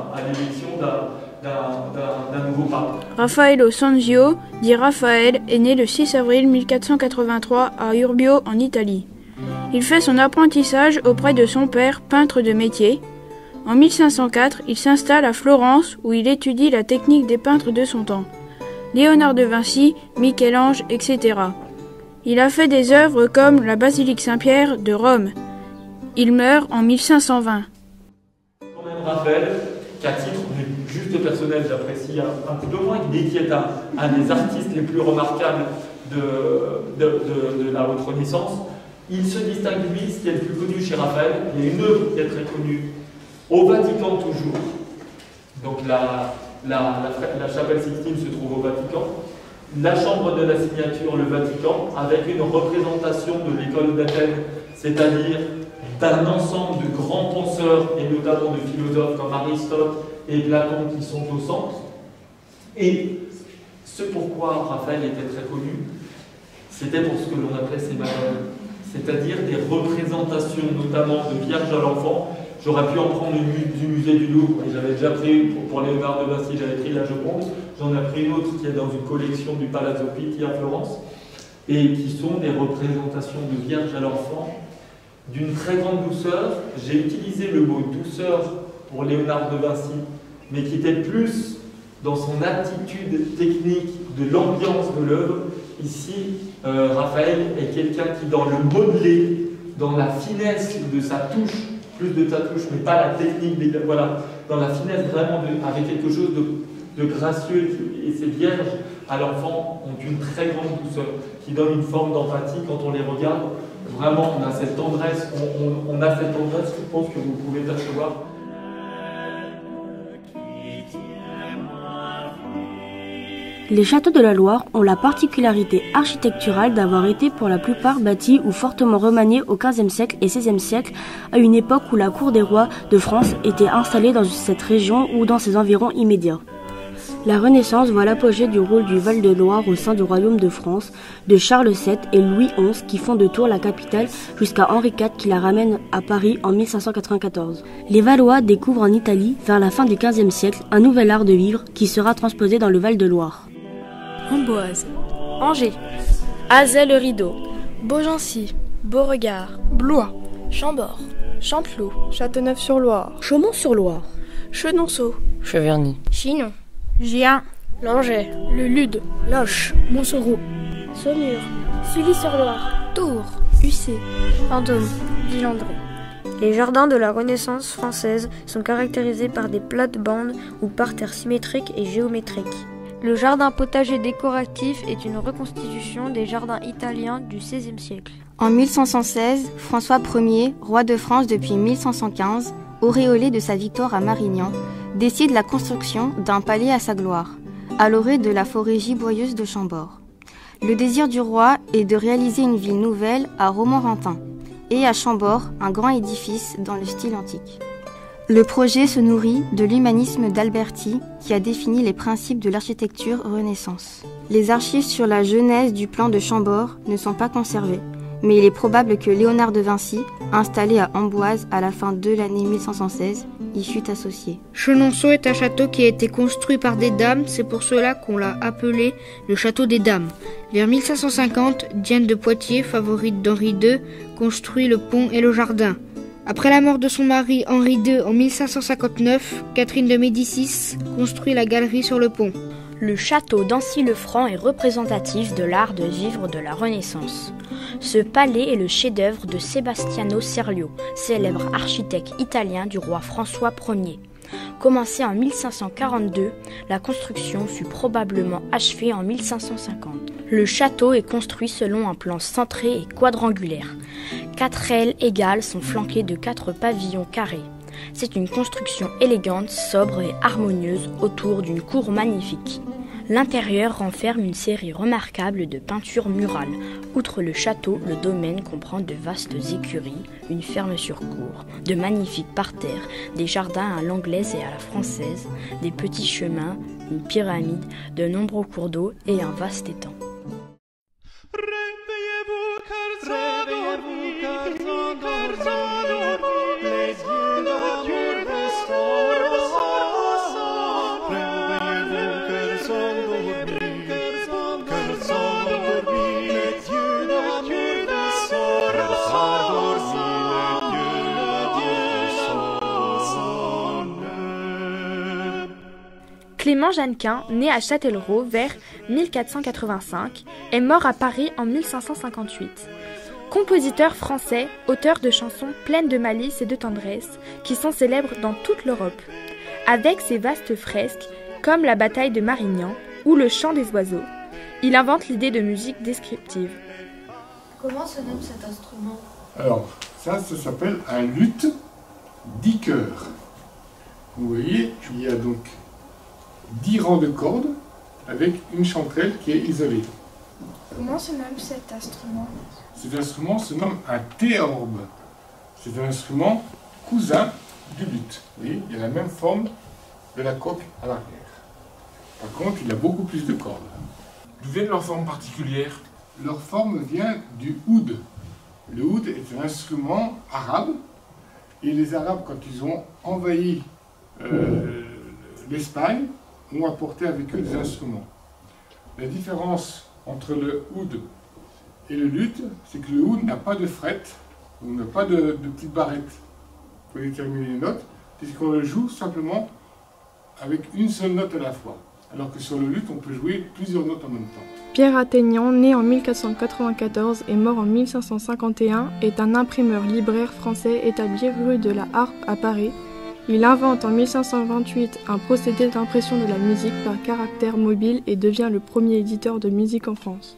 S7: d'un nouveau pape.
S21: Raffaello Sanzio, dit Raphaël, est né le 6 avril 1483 à Urbio, en Italie. Il fait son apprentissage auprès de son père, peintre de métier. En 1504, il s'installe à Florence où il étudie la technique des peintres de son temps. Léonard de Vinci, Michel-Ange, etc. Il a fait des œuvres comme la basilique Saint-Pierre de Rome. Il meurt en 1520.
S7: Quand même Raphaël, qu'à titre juste personnel, j'apprécie un petit peu moins, mais qui est un des artistes les plus remarquables de la haute Renaissance. Il se distingue, lui, ce qui est le plus connu chez Raphaël. Il y a une œuvre qui est très connue, au Vatican toujours. Donc la chapelle Sixtine se trouve au Vatican. La chambre de la signature, le Vatican, avec une représentation de l'école d'Athènes, c'est-à-dire d'un ensemble de grands penseurs, et notamment de philosophes comme Aristote et Platon qui sont au centre. Et ce pourquoi Raphaël était très connu, c'était pour ce que l'on appelait ses madones, c'est-à-dire des représentations notamment de Vierge à l'enfant. J'aurais pu en prendre une du musée du Louvre, et j'avais déjà pris, pour Léonard de Vinci, j'avais pris la Joconde, j'en ai pris une autre qui est dans une collection du Palazzo Pitti à Florence, et qui sont des représentations de Vierge à l'enfant, d'une très grande douceur. J'ai utilisé le mot douceur pour Léonard de Vinci mais qui était plus dans son attitude technique de l'ambiance de l'œuvre. Ici, Raphaël est quelqu'un qui, dans le modelé, dans la finesse de sa touche, plus de sa touche, mais pas la technique, voilà, dans la finesse vraiment avec quelque chose de gracieux, et ces vierges à l'enfant ont une très grande douceur, qui donne une forme d'empathie quand on les regarde. Vraiment, on a cette tendresse, on a cette tendresse, je pense que vous pouvez percevoir.
S21: Les châteaux de la Loire ont la particularité architecturale d'avoir été pour la plupart bâtis ou fortement remaniés au XVe siècle et XVIe siècle, à une époque où la cour des rois de France était installée dans cette région ou dans ses environs immédiats. La Renaissance voit l'apogée du rôle du Val-de-Loire au sein du royaume de France, de Charles VII et Louis XI qui font de Tours la capitale jusqu'à Henri IV qui la ramène à Paris en 1594. Les Valois découvrent en Italie, vers la fin du XVe siècle, un nouvel art de vivre qui sera transposé dans le Val-de-Loire.
S13: Amboise, Angers, Azay-le-Rideau, Beaugency, Beauregard, Blois, Chambord, Chanteloup, Châteauneuf-sur-Loire,
S21: Chaumont-sur-Loire,
S13: Chenonceau,
S9: Cheverny,
S21: Chinon,
S13: Gien, Langeais, Le Lude, Loches, Montsoreau,
S21: Saumur, Sully-sur-Loire,
S13: Tours, Ussé, Vendôme, Villandré.
S21: Les jardins de la Renaissance française sont caractérisés par des plates-bandes ou parterres symétriques et géométriques.
S8: Le jardin potager décoratif est une reconstitution des jardins italiens du XVIe siècle.
S10: En 1516, François Ier, roi de France depuis 1515, auréolé de sa victoire à Marignan, décide la construction d'un palais à sa gloire, à l'orée de la forêt giboyeuse de Chambord. Le désir du roi est de réaliser une ville nouvelle à Romorantin et à Chambord un grand édifice dans le style antique. Le projet se nourrit de l'humanisme d'Alberti qui a défini les principes de l'architecture Renaissance. Les archives sur la genèse du plan de Chambord ne sont pas conservées, mais il est probable que Léonard de Vinci, installé à Amboise à la fin de l'année 1516, y fut associé.
S15: Chenonceau est un château qui a été construit par des dames, c'est pour cela qu'on l'a appelé le château des dames. Vers 1550, Diane de Poitiers, favorite d'Henri II, construit le pont et le jardin. Après la mort de son mari Henri II en 1559, Catherine de Médicis construit la galerie sur le pont.
S11: Le château d'Ancy-le-Franc est représentatif de l'art de vivre de la Renaissance. Ce palais est le chef-d'œuvre de Sebastiano Serlio, célèbre architecte italien du roi François Ier. Commencé en 1542, la construction fut probablement achevée en 1550. Le château est construit selon un plan centré et quadrangulaire. 4 ailes égales sont flanquées de 4 pavillons carrés. C'est une construction élégante, sobre et harmonieuse autour d'une cour magnifique. L'intérieur renferme une série remarquable de peintures murales. Outre le château, le domaine comprend de vastes écuries, une ferme sur cour, de magnifiques parterres, des jardins à l'anglaise et à la française, des petits chemins, une pyramide, de nombreux cours d'eau et un vaste étang.
S13: Clément Jeannequin, né à Châtellerault vers 1485, est mort à Paris en 1558. Compositeur français, auteur de chansons pleines de malice et de tendresse, qui sont célèbres dans toute l'Europe. Avec ses vastes fresques, comme la bataille de Marignan ou le chant des oiseaux, il invente l'idée de musique descriptive.
S17: Comment se nomme cet instrument?
S23: Alors, ça s'appelle un luth 10 chœurs. Vous voyez, il y a donc 10 rangs de cordes avec une chanterelle qui est isolée.
S17: Comment se nomme cet instrument?
S23: Cet instrument se nomme un théorbe. C'est un instrument cousin du luth. Vous voyez, il a la même forme de la coque à l'arrière. Par contre, il a beaucoup plus de cordes.
S20: D'où viennent leurs formes particulières?
S23: Leur forme vient du oud. Le oud est un instrument arabe. Et les Arabes, quand ils ont envahi l'Espagne, ont apporté avec eux des instruments. La différence entre le oud et le luth, c'est que le oud n'a pas de fret, on n'a pas de petites barrettes pour déterminer les notes, puisqu'on le joue simplement avec une seule note à la fois. Alors que sur le luth, on peut jouer plusieurs notes en même temps.
S13: Pierre Atteignan, né en 1494 et mort en 1551, est un imprimeur libraire français établi rue de la Harpe à Paris. Il invente en 1528 un procédé d'impression de la musique par caractère mobile et devient le premier éditeur de musique en France.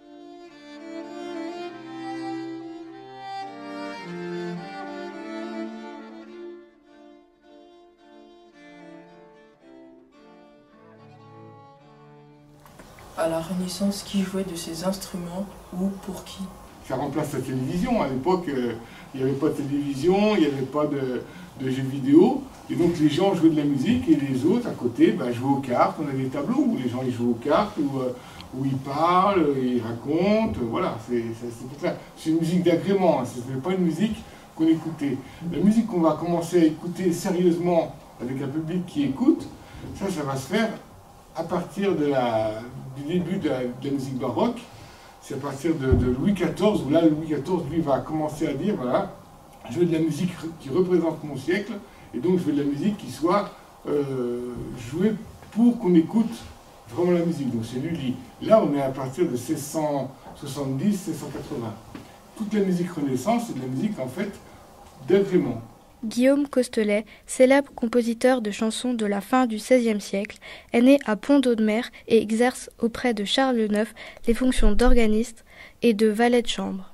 S3: À la Renaissance, qui jouait de ces instruments ou pour qui?
S23: Ça remplace la télévision. À l'époque, il n'y avait pas de télévision, il n'y avait pas de jeux vidéo. Et donc les gens jouaient de la musique et les autres à côté jouaient aux cartes. On avait des tableaux où les gens ils jouent aux cartes, où ils parlent, ils racontent. Voilà, c'est une musique d'agrément, hein. Ce n'est pas une musique qu'on écoutait. La musique qu'on va commencer à écouter sérieusement avec un public qui écoute, ça va se faire à partir du début de la musique baroque. C'est à partir de Louis XIV, où là, Louis XIV, lui, va commencer à dire, voilà, je veux de la musique qui représente mon siècle, et donc je veux de la musique qui soit jouée pour qu'on écoute vraiment la musique. Donc c'est Lully. Là, on est à partir de 1670, 1680. Toute la musique Renaissance, c'est de la musique, en fait, d'agrément.
S8: Guillaume Costelet, célèbre compositeur de chansons de la fin du XVIe siècle, est né à Pont-d'Audemer et exerce auprès de Charles IX les fonctions d'organiste et de valet de chambre.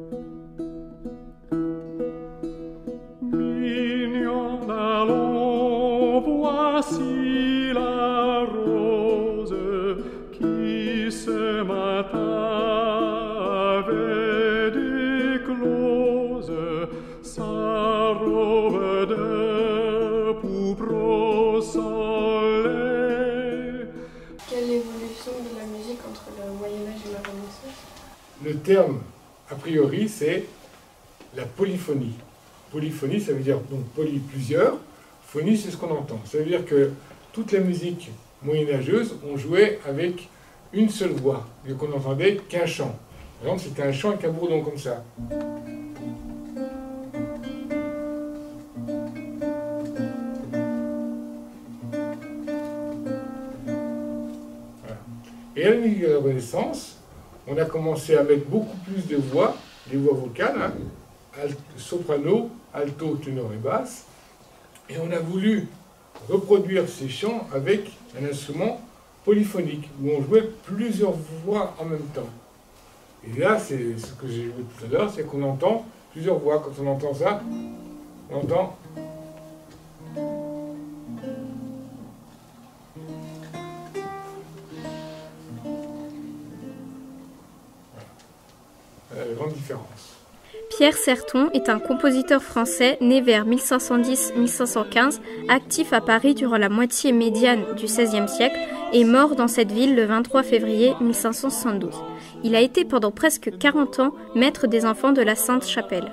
S12: Mignon allons, voici la rose qui ce matin avait déclose sa robe de pourpre au soleil.
S6: Quelle est l'évolution de la musique entre le Moyen-Âge et la Renaissance?
S23: Le terme, a priori, c'est la polyphonie. Polyphonie, ça veut dire donc poly, plusieurs. Phonie, c'est ce qu'on entend. Ça veut dire que toute la musique moyenâgeuse, on jouait avec une seule voix, et qu'on n'entendait qu'un chant. Par exemple, c'était un chant avec un bourdon comme ça. Voilà. Et à la musique de la Renaissance, on a commencé à mettre beaucoup plus de voix, des voix vocales, hein, soprano, alto, ténor et basse, et on a voulu reproduire ces chants avec un instrument polyphonique, où on jouait plusieurs voix en même temps. Et là, c'est ce que j'ai joué tout à l'heure, c'est qu'on entend plusieurs voix. Quand on entend ça, on entend... Voilà. La grande différence.
S9: Pierre Certon est un compositeur français né vers 1510-1515, actif à Paris durant la moitié médiane du XVIe siècle et mort dans cette ville le 23 février 1572. Il a été pendant presque 40 ans maître des enfants de la Sainte-Chapelle.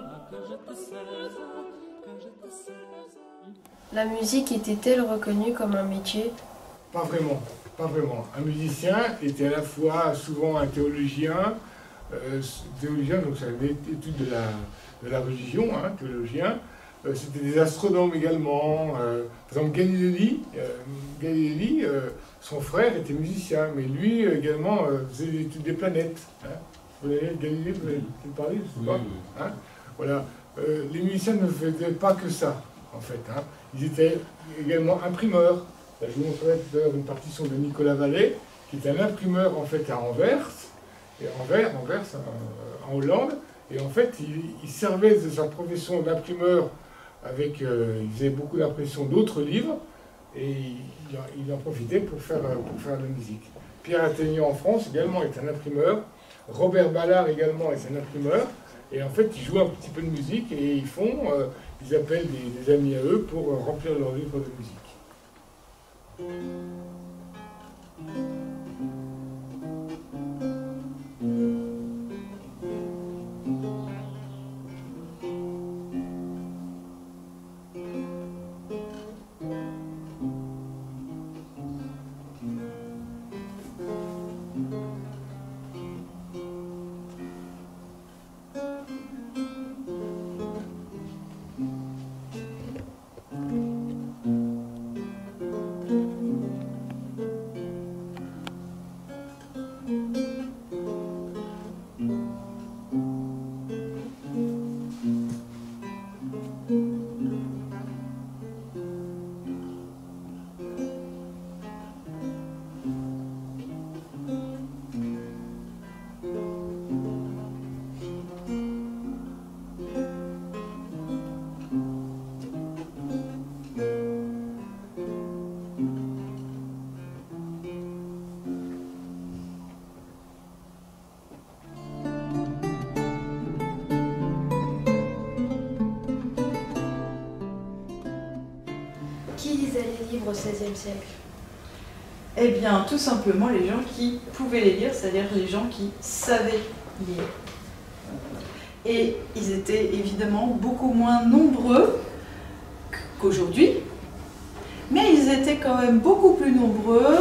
S6: La musique était-elle reconnue comme un métier?
S23: Pas vraiment, pas vraiment. Un musicien était à la fois souvent un théologien, donc c'est une étude de la religion, hein, théologien. C'était des astronomes également. Par exemple, Galilée, son frère était musicien, mais lui également faisait des études des planètes. Hein. Vous voyez, Galilée, vous avez parlé, je sais pas. Hein, voilà. Les musiciens ne faisaient pas que ça, en fait. Hein. Ils étaient également imprimeurs. Là, je vous montrerai tout à l'heure une partition de Nicolas Vallet, qui est un imprimeur en fait à Anvers. Et Anvers, en Hollande, et en fait, il servait de sa profession d'imprimeur avec, il faisait beaucoup d'impression d'autres livres, et il en profitait pour faire de la musique. Pierre Atteignan en France également est un imprimeur, Robert Ballard également est un imprimeur, et en fait, ils jouent un petit peu de musique, et ils appellent des amis à eux pour remplir leurs livres de musique.
S22: Qui lisait les livres au XVIe siècle?
S5: Eh bien, tout simplement les gens qui pouvaient les lire, c'est-à-dire les gens qui savaient lire. Et ils étaient évidemment beaucoup moins nombreux qu'aujourd'hui, mais ils étaient quand même beaucoup plus nombreux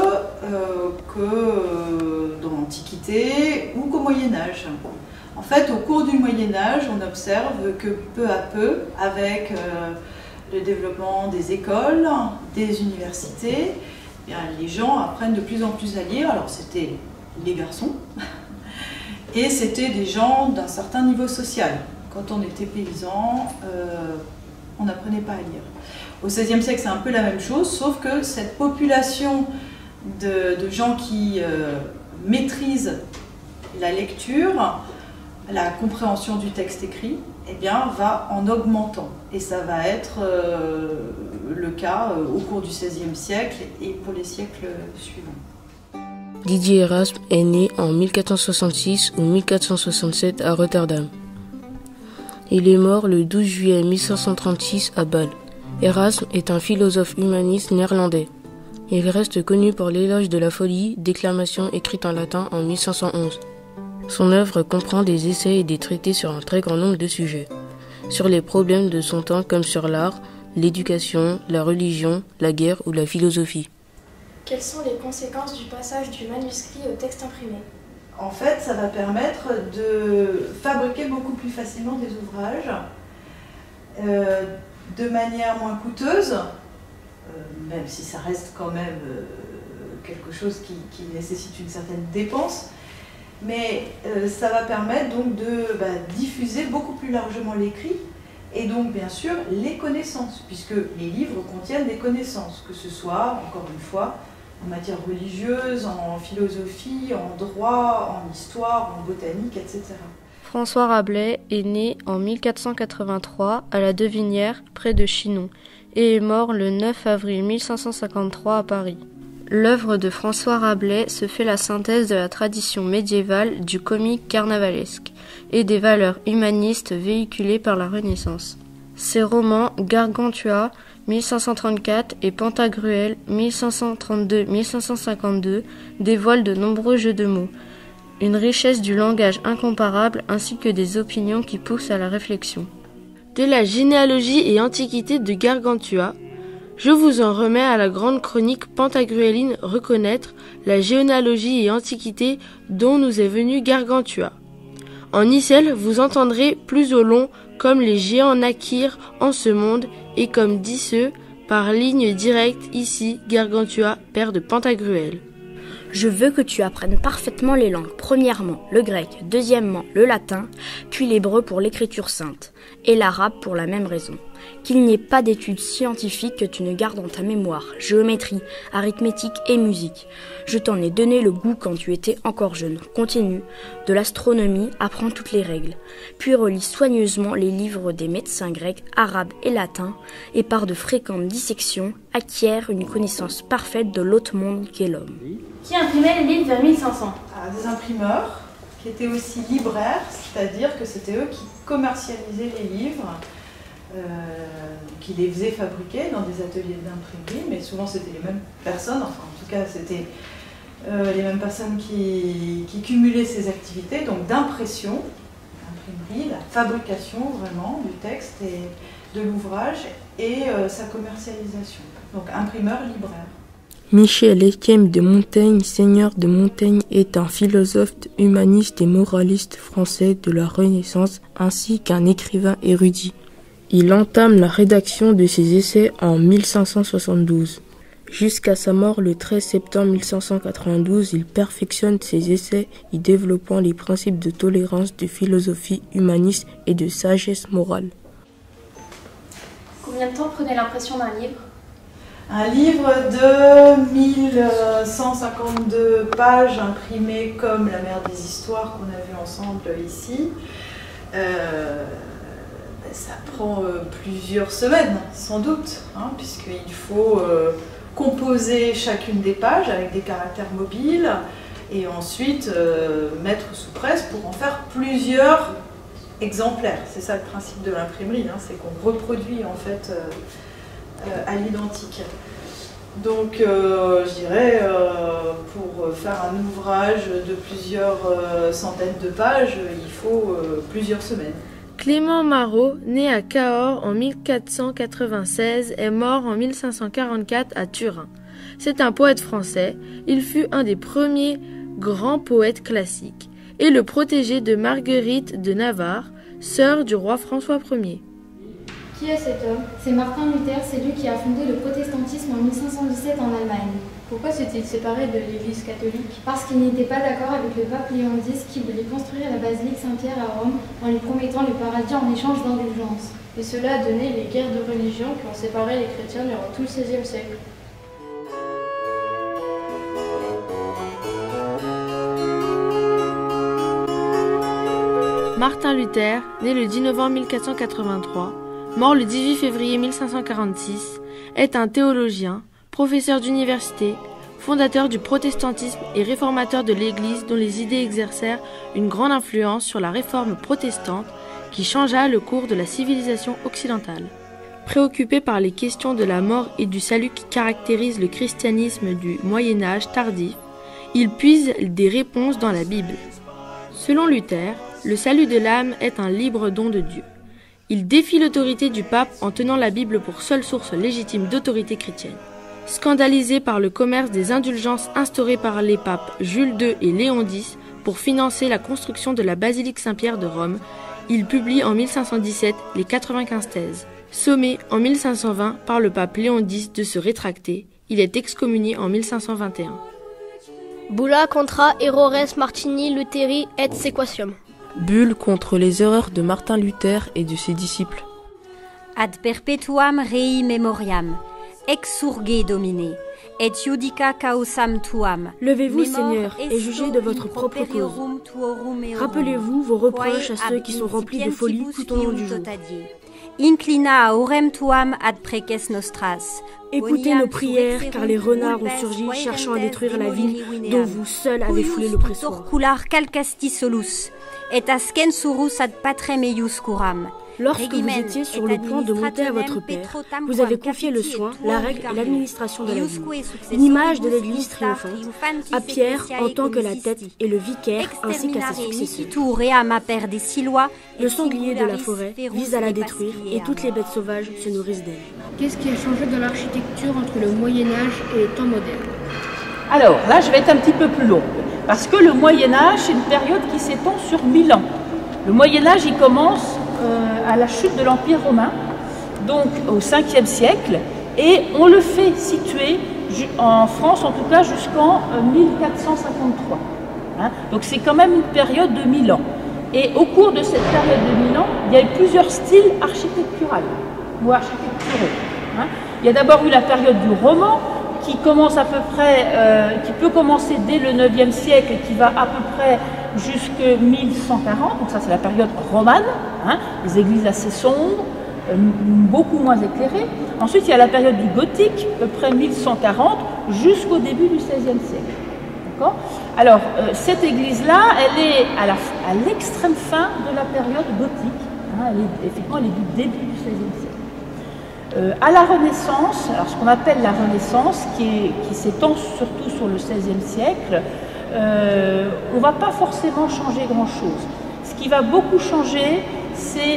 S5: que dans l'Antiquité ou qu'au Moyen-Âge. En fait, au cours du Moyen-Âge, on observe que peu à peu, avec le développement des écoles, des universités, eh bien, les gens apprennent de plus en plus à lire. Alors c'était les garçons, et c'était des gens d'un certain niveau social. Quand on était paysan, on n'apprenait pas à lire. Au XVIe siècle, c'est un peu la même chose, sauf que cette population de gens qui maîtrisent la lecture, la compréhension du texte écrit, eh bien, va en augmentant. Et ça va être le cas au cours du XVIe siècle et pour les siècles suivants.
S14: Didier Erasme est né en 1466 ou 1467 à Rotterdam. Il est mort le 12 juillet 1536 à Bâle. Erasme est un philosophe humaniste néerlandais. Il reste connu pour l'éloge de la folie, déclamation écrite en latin en 1511. Son œuvre comprend des essais et des traités sur un très grand nombre de sujets, sur les problèmes de son temps comme sur l'art, l'éducation, la religion, la guerre ou la philosophie.
S22: Quelles sont les conséquences du passage du manuscrit au texte imprimé?
S5: En fait, ça va permettre de fabriquer beaucoup plus facilement des ouvrages, de manière moins coûteuse, même si ça reste quand même quelque chose qui nécessite une certaine dépense. Mais ça va permettre donc de diffuser beaucoup plus largement l'écrit et donc bien sûr les connaissances, puisque les livres contiennent des connaissances, que ce soit, encore une fois, en matière religieuse, en philosophie, en droit, en histoire, en botanique, etc.
S8: François Rabelais est né en 1483 à la Devinière, près de Chinon, et est mort le 9 avril 1553 à Paris. L'œuvre de François Rabelais se fait la synthèse de la tradition médiévale du comique carnavalesque et des valeurs humanistes véhiculées par la Renaissance. Ses romans Gargantua 1534 et Pantagruel 1532-1552 dévoilent de nombreux jeux de mots, une richesse du langage incomparable ainsi que des opinions qui poussent à la réflexion. De la généalogie et antiquité de Gargantua, je vous en remets à la grande chronique pantagruéline Reconnaître la généalogie et antiquité dont nous est venu Gargantua. En Icelle, vous entendrez plus au long comme les géants naquirent en ce monde et comme dit ceux, par ligne directe ici, Gargantua, père de Pantagruel.
S11: Je veux que tu apprennes parfaitement les langues. Premièrement, le grec, deuxièmement, le latin, puis l'hébreu pour l'écriture sainte, et l'arabe pour la même raison. Qu'il n'y ait pas d'études scientifiques que tu ne gardes dans ta mémoire, géométrie, arithmétique et musique. Je t'en ai donné le goût quand tu étais encore jeune. Continue. De l'astronomie, apprends toutes les règles. Puis relis soigneusement les livres des médecins grecs, arabes et latins, et par de fréquentes dissections, acquiert une connaissance parfaite de l'autre monde qu'est l'homme.
S22: Qui imprimait les livres vers 1500?
S5: Des imprimeurs qui étaient aussi libraires, c'est-à-dire que c'était eux qui commercialisaient les livres, qui les faisaient fabriquer dans des ateliers d'imprimerie, mais souvent c'était les mêmes personnes, enfin en tout cas c'était les mêmes personnes qui cumulaient ces activités, donc d'impression, l'imprimerie, la fabrication vraiment du texte et de l'ouvrage et sa commercialisation. Donc imprimeur, libraire.
S14: Michel Étienne de Montaigne, seigneur de Montaigne, est un philosophe humaniste et moraliste français de la Renaissance ainsi qu'un écrivain érudit. Il entame la rédaction de ses essais en 1572. Jusqu'à sa mort le 13 septembre 1592, il perfectionne ses essais y développant les principes de tolérance, de philosophie humaniste et de sagesse morale.
S22: Combien de temps prenait l'impression d'un livre?
S5: Un livre de 1152 pages imprimé comme La mer des histoires qu'on a vu ensemble ici. Ça prend plusieurs semaines, sans doute, puisqu'il faut composer chacune des pages avec des caractères mobiles et ensuite mettre sous presse pour en faire plusieurs exemplaires. C'est ça le principe de l'imprimerie, c'est qu'on reproduit en fait à l'identique. Donc je dirais, pour faire un ouvrage de plusieurs centaines de pages, il faut plusieurs semaines.
S9: Clément Marot, né à Cahors en 1496, est mort en 1544 à Turin. C'est un poète français, il fut un des premiers grands poètes classiques et le protégé de Marguerite de Navarre, sœur du roi François Ier.
S22: Qui est cet homme? C'est Martin Luther, c'est lui qui a fondé le protestantisme en 1517 en Allemagne.
S17: Pourquoi s'est-il séparé de l'Église catholique?
S22: Parce qu'il n'était pas d'accord avec le pape Léon X qui voulait construire la basilique Saint-Pierre à Rome en lui promettant le paradis en échange d'indulgence.
S17: Et cela a donné les guerres de religion qui ont séparé les chrétiens durant tout le XVIe siècle.
S9: Martin Luther, né le 10 novembre 1483, mort le 18 février 1546, est un théologien, professeur d'université, fondateur du protestantisme et réformateur de l'Église dont les idées exercèrent une grande influence sur la réforme protestante qui changea le cours de la civilisation occidentale. Préoccupé par les questions de la mort et du salut qui caractérisent le christianisme du Moyen-Âge tardif, il puise des réponses dans la Bible. Selon Luther, le salut de l'âme est un libre don de Dieu. Il défie l'autorité du pape en tenant la Bible pour seule source légitime d'autorité chrétienne. Scandalisé par le commerce des indulgences instaurées par les papes Jules II et Léon X pour financer la construction de la basilique Saint-Pierre de Rome, il publie en 1517 les 95 thèses. Sommé en 1520 par le pape Léon X de se rétracter, il est excommunié en 1521.
S1: Bulla contra errores Martini Lutheri et sequatium.
S2: Bulle contre les erreurs de Martin Luther et de ses disciples.
S16: Ad perpetuam rei memoriam, exurge domine, et judica causam tuam.
S1: Levez-vous, Seigneur, et jugez de votre propre cause. Rappelez-vous vos reproches à ceux qui sont remplis de folie tout au long du jour.
S16: Inclina aurem tuam ad preces nostras.
S1: Écoutez nos prières, car les renards ont surgi, cherchant à détruire la ville dont vous seul avez foulé le pressoir.
S16: Turcular calcasti solus, et ascensurus ad patrem eius curam.
S1: Lorsque vous étiez sur le point de monter à votre père, vous avez confié le soin, la règle et l'administration de la ville. Une image de l'église triomphante, à Pierre en tant que la tête et le vicaire ainsi qu'à ses successeurs. Le sanglier de la forêt vise à la détruire et toutes les bêtes sauvages se nourrissent d'elle.
S15: Qu'est-ce qui a changé dans l'architecture entre le Moyen-Âge et le temps moderne?
S18: Alors là, je vais être un petit peu plus longue, parce que le Moyen-Âge, c'est une période qui s'étend sur 1000 ans. Le Moyen-Âge, il commence à la chute de l'Empire romain, donc au 5e siècle, et on le fait situer en France, en tout cas, jusqu'en 1453. Donc c'est quand même une période de 1000 ans. Et au cours de cette période de 1000 ans, il y a eu plusieurs styles architecturaux ou architecturaux. Il y a d'abord eu la période du roman, qui commence à peu près, qui peut commencer dès le 9e siècle et qui va à peu près jusqu'en 1140, donc ça c'est la période romane, les églises assez sombres, beaucoup moins éclairées. Ensuite il y a la période du gothique, à peu près 1140 jusqu'au début du XVIe siècle. Alors cette église-là, elle est à l'extrême fin de la période gothique, effectivement elle est du début du XVIe siècle. À la Renaissance, alors ce qu'on appelle la Renaissance, qui s'étend surtout sur le XVIe siècle, on ne va pas forcément changer grand-chose. Ce qui va beaucoup changer, c'est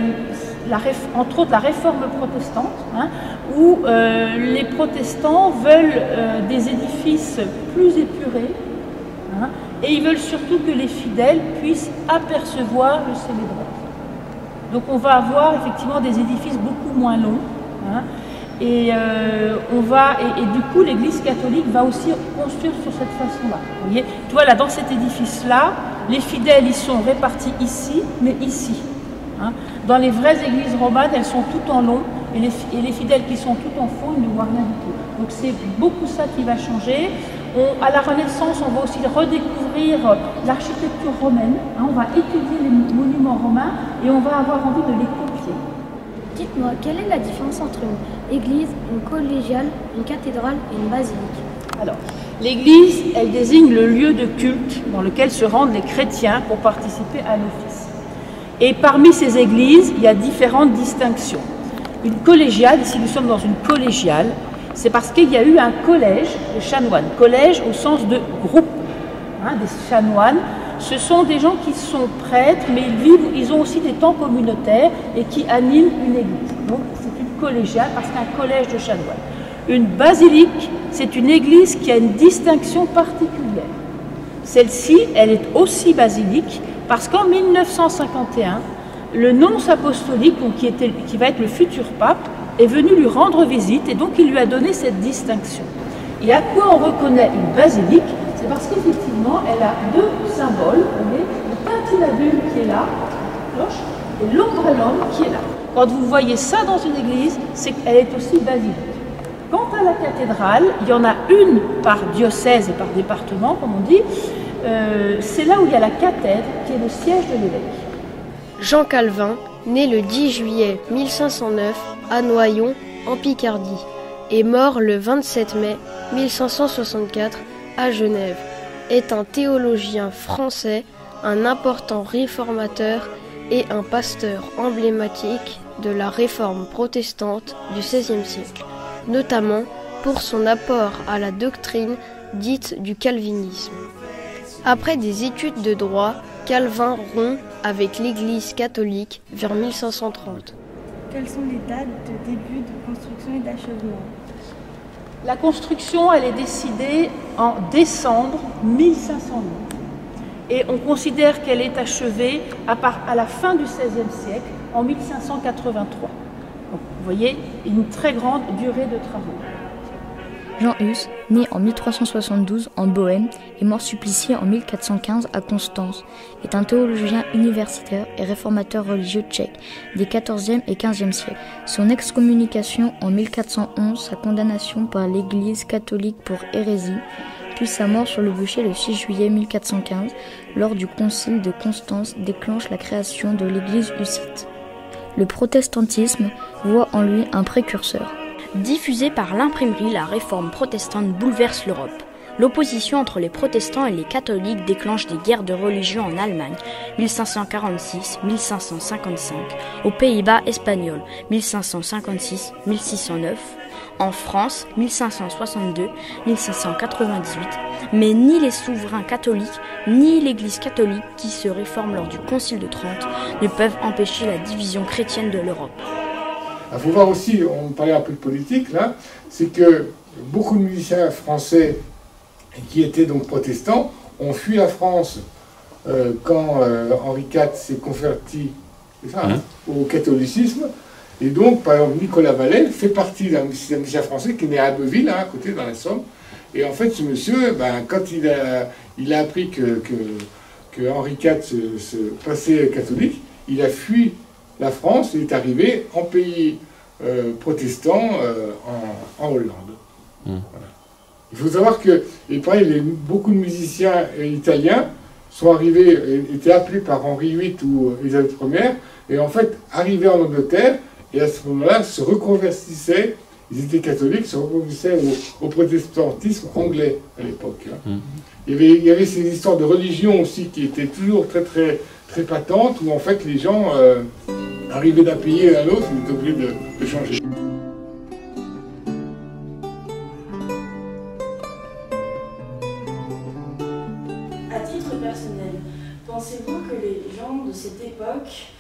S18: entre autres la réforme protestante, où les protestants veulent des édifices plus épurés, et ils veulent surtout que les fidèles puissent apercevoir le célébrant. Donc on va avoir effectivement des édifices beaucoup moins longs, et du coup l'église catholique va aussi construire sur cette façon-là. Vous voyez, tu vois là dans cet édifice-là, les fidèles ils sont répartis ici, mais ici. Dans les vraies églises romanes, elles sont toutes en long, et les fidèles qui sont tout en fond, ils ne voient rien du tout. Donc c'est beaucoup ça qui va changer. À la Renaissance, on va aussi redécouvrir l'architecture romaine. On va étudier les monuments romains et on va avoir envie de les copier.
S22: Dites-moi, quelle est la différence entre une église, une collégiale, une cathédrale et une basilique?
S18: Alors, l'église, elle désigne le lieu de culte dans lequel se rendent les chrétiens pour participer à l'office. Et parmi ces églises, il y a différentes distinctions. une collégiale. Ici, nous sommes dans une collégiale. C'est parce qu'il y a eu un collège de chanoines. Collège au sens de groupe, hein, des chanoines. Ce sont des gens qui sont prêtres, mais ils ont aussi des temps communautaires et qui animent une église. Donc c'est une collégiale parce qu'un collège de chanoines. Une basilique, c'est une église qui a une distinction particulière. Celle-ci, elle est aussi basilique parce qu'en 1951, le nonce apostolique, donc qui va être le futur pape, est venu lui rendre visite et donc il lui a donné cette distinction. Et à quoi on reconnaît une basilique? C'est parce qu'effectivement, elle a deux symboles. Vous voyez, le tintinabule qui est là, cloche, et l'ombrellum qui est là. Quand vous voyez ça dans une église, c'est qu'elle est aussi basilique. Quant à la cathédrale, il y en a une par diocèse et par département, comme on dit. C'est là où il y a la cathèdre, qui est le siège de l'évêque.
S1: Jean Calvin, né le 10 juillet 1509 à Noyon, en Picardie, est mort le 27 mai 1564 à Genève, est un théologien français, un important réformateur et un pasteur emblématique de la réforme protestante du XVIe siècle, notamment pour son apport à la doctrine dite du calvinisme. Après des études de droit, Calvin rompt avec l'Église catholique vers 1530.
S22: Quelles sont les dates de début de construction et d'achèvement?
S18: La construction, elle est décidée en décembre 1508. Et on considère qu'elle est achevée à la fin du XVIe siècle, en 1583. Donc, vous voyez, une très grande durée de travaux.
S4: Jean Hus, né en 1372 en Bohême et mort supplicié en 1415 à Constance, est un théologien universitaire et réformateur religieux tchèque des XIVe et XVe siècles. Son excommunication en 1411, sa condamnation par l'Église catholique pour hérésie, puis sa mort sur le bûcher le 6 juillet 1415 lors du concile de Constance déclenche la création de l'Église hussite. Le protestantisme voit en lui un précurseur.
S11: Diffusée par l'imprimerie, la réforme protestante bouleverse l'Europe. L'opposition entre les protestants et les catholiques déclenche des guerres de religion en Allemagne, 1546-1555, aux Pays-Bas espagnols, 1556-1609, en France, 1562-1598, mais ni les souverains catholiques, ni l'Église catholique qui se réforme lors du Concile de Trente ne peuvent empêcher la division chrétienne de l'Europe.
S23: Il faut voir aussi, on parlait un peu de politique là, c'est que beaucoup de musiciens français qui étaient donc protestants ont fui la France quand Henri IV s'est converti au catholicisme. Et donc, par exemple, Nicolas Vallet fait partie d'un musicien français qui est né à Abbeville, à côté, dans la Somme. Et en fait, ce monsieur, quand il a appris que Henri IV se passait catholique, il a fui la France et est arrivé en pays protestant en Hollande. Voilà. Il faut savoir que, et pareil, beaucoup de musiciens italiens sont arrivés, étaient appelés par Henri VIII ou Élisabeth Ier, et en fait, arrivaient en Angleterre, et à ce moment-là, se reconvertissaient, ils étaient catholiques, se reconvertissaient au protestantisme anglais à l'époque. Il y avait ces histoires de religion aussi qui étaient toujours très, très, très patentes, où en fait les gens arrivaient d'un pays à l'autre, ils étaient obligés de changer.
S22: À titre personnel, pensez-vous que les gens de cette époque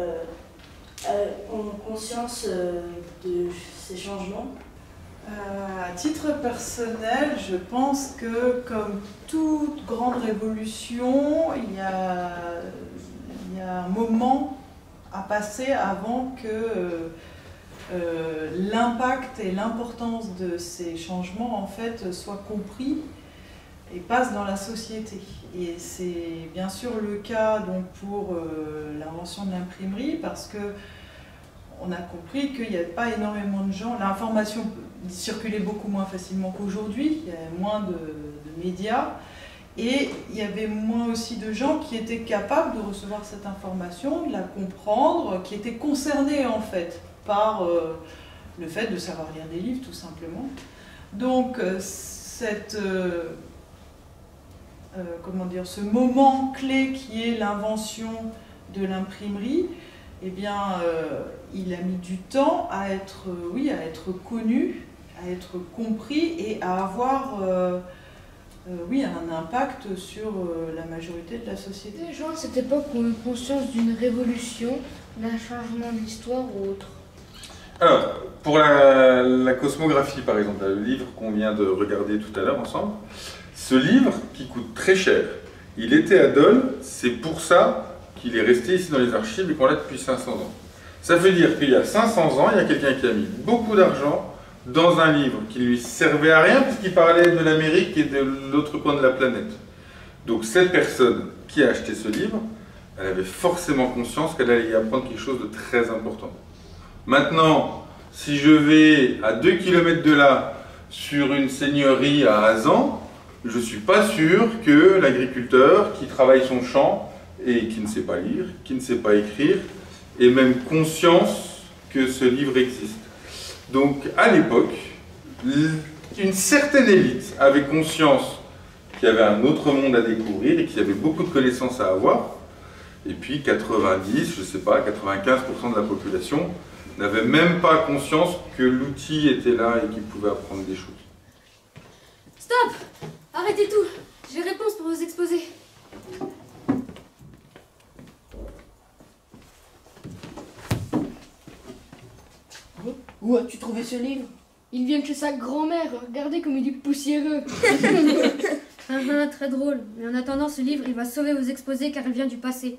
S22: ont conscience de ces changements?
S5: À titre personnel, je pense que comme toute grande révolution, il y a un moment à passer avant que l'impact et l'importance de ces changements en fait soient compris et passent dans la société. Et c'est bien sûr le cas donc, pour l'invention de l'imprimerie, parce que on a compris qu'il n'y avait pas énormément de gens, l'information circulait beaucoup moins facilement qu'aujourd'hui, il y avait moins de médias, et il y avait moins aussi de gens qui étaient capables de recevoir cette information, de la comprendre, qui étaient concernés en fait par le fait de savoir lire des livres tout simplement. Donc comment dire, ce moment clé qui est l'invention de l'imprimerie eh bien, il a mis du temps à être, à être connu, à être compris et à avoir un impact sur la majorité de la société.
S15: Les gens de cette époque ont eu conscience d'une révolution, d'un changement de l'histoire ou autre.
S20: Alors, pour la cosmographie, par exemple, le livre qu'on vient de regarder tout à l'heure ensemble, ce livre, qui coûte très cher, il était à Dole, c'est pour ça qu'il est resté ici dans les archives et qu'on l'a depuis 500 ans. Ça veut dire qu'il y a 500 ans, il y a quelqu'un qui a mis beaucoup d'argent dans un livre qui ne lui servait à rien puisqu'il parlait de l'Amérique et de l'autre coin de la planète. Donc cette personne qui a acheté ce livre, elle avait forcément conscience qu'elle allait y apprendre quelque chose de très important. Maintenant, si je vais à 2 km de là, sur une seigneurie à Azan, je ne suis pas sûr que l'agriculteur qui travaille son champ et qui ne sait pas lire, qui ne sait pas écrire, ait même conscience que ce livre existe. Donc, à l'époque, une certaine élite avait conscience qu'il y avait un autre monde à découvrir et qu'il y avait beaucoup de connaissances à avoir. Et puis, 90, je ne sais pas, 95% de la population n'avait même pas conscience que l'outil était là et qu'il pouvait apprendre des choses.
S7: Stop! Arrêtez tout! J'ai réponse pour vos exposés.
S19: Où as-tu trouvé ce livre?
S15: Il vient de chez sa grand-mère, regardez comme il est poussiéreux.
S7: Très drôle. Mais en attendant, ce livre, il va sauver vos exposés car il vient du passé.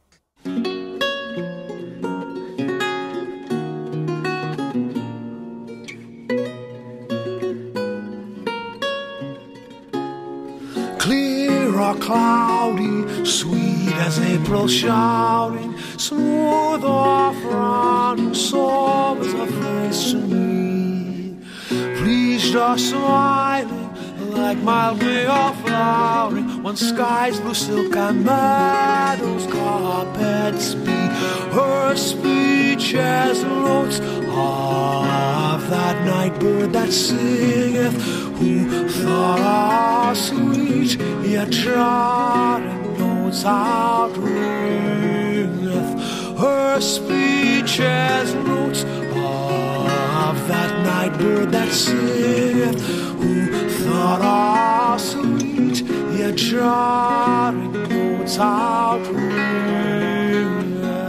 S12: Clear or cloudy, sweet as April shouting, smooth or frowning, soft as a face to me. Pleased or smiling, like mild May or flowering, when skies blue silk and meadows carpets be. Her speech as notes of that night bird that singeth, who thought our sweet yet charming notes outringeth. Her speech as notes of that night bird that singeth, who thought our sweet yet charming notes outringeth.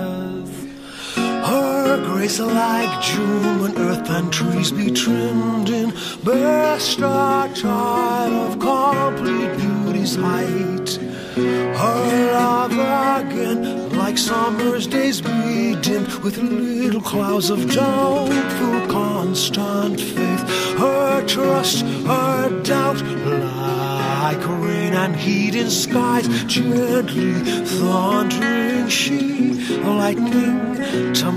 S12: Her grace like June when earth and trees be trimmed in best a child of complete beauty's height. Her love again like summer's days be dimmed with little clouds of doubtful constant faith. Her trust, her doubt, like rain and heat in skies, gently thundering she, lightning to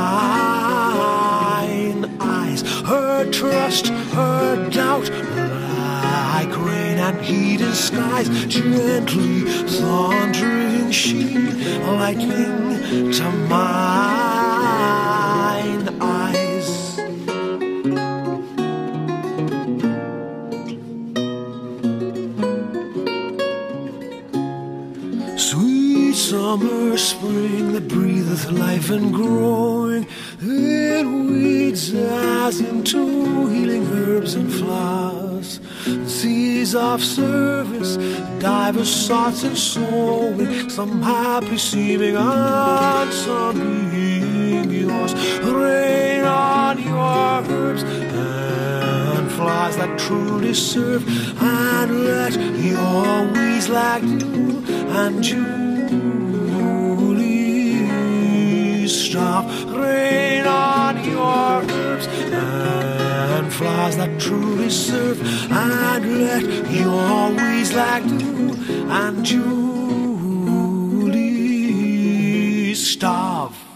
S12: mine eyes. Her trust, her doubt, like rain and heat in skies, gently thundering she, lightning to mine eyes. Sweet summer spring that breatheth life and growing in weeds as into healing herbs and flowers. Seas of service, divers thoughts and sowing, some happy seeming and some being yours. Rain on your herbs and flies that truly serve, and let your weeds like dew and Julie stop. Rain on your herbs and flies that truly serve, and let your weeds like dew and Julie stop.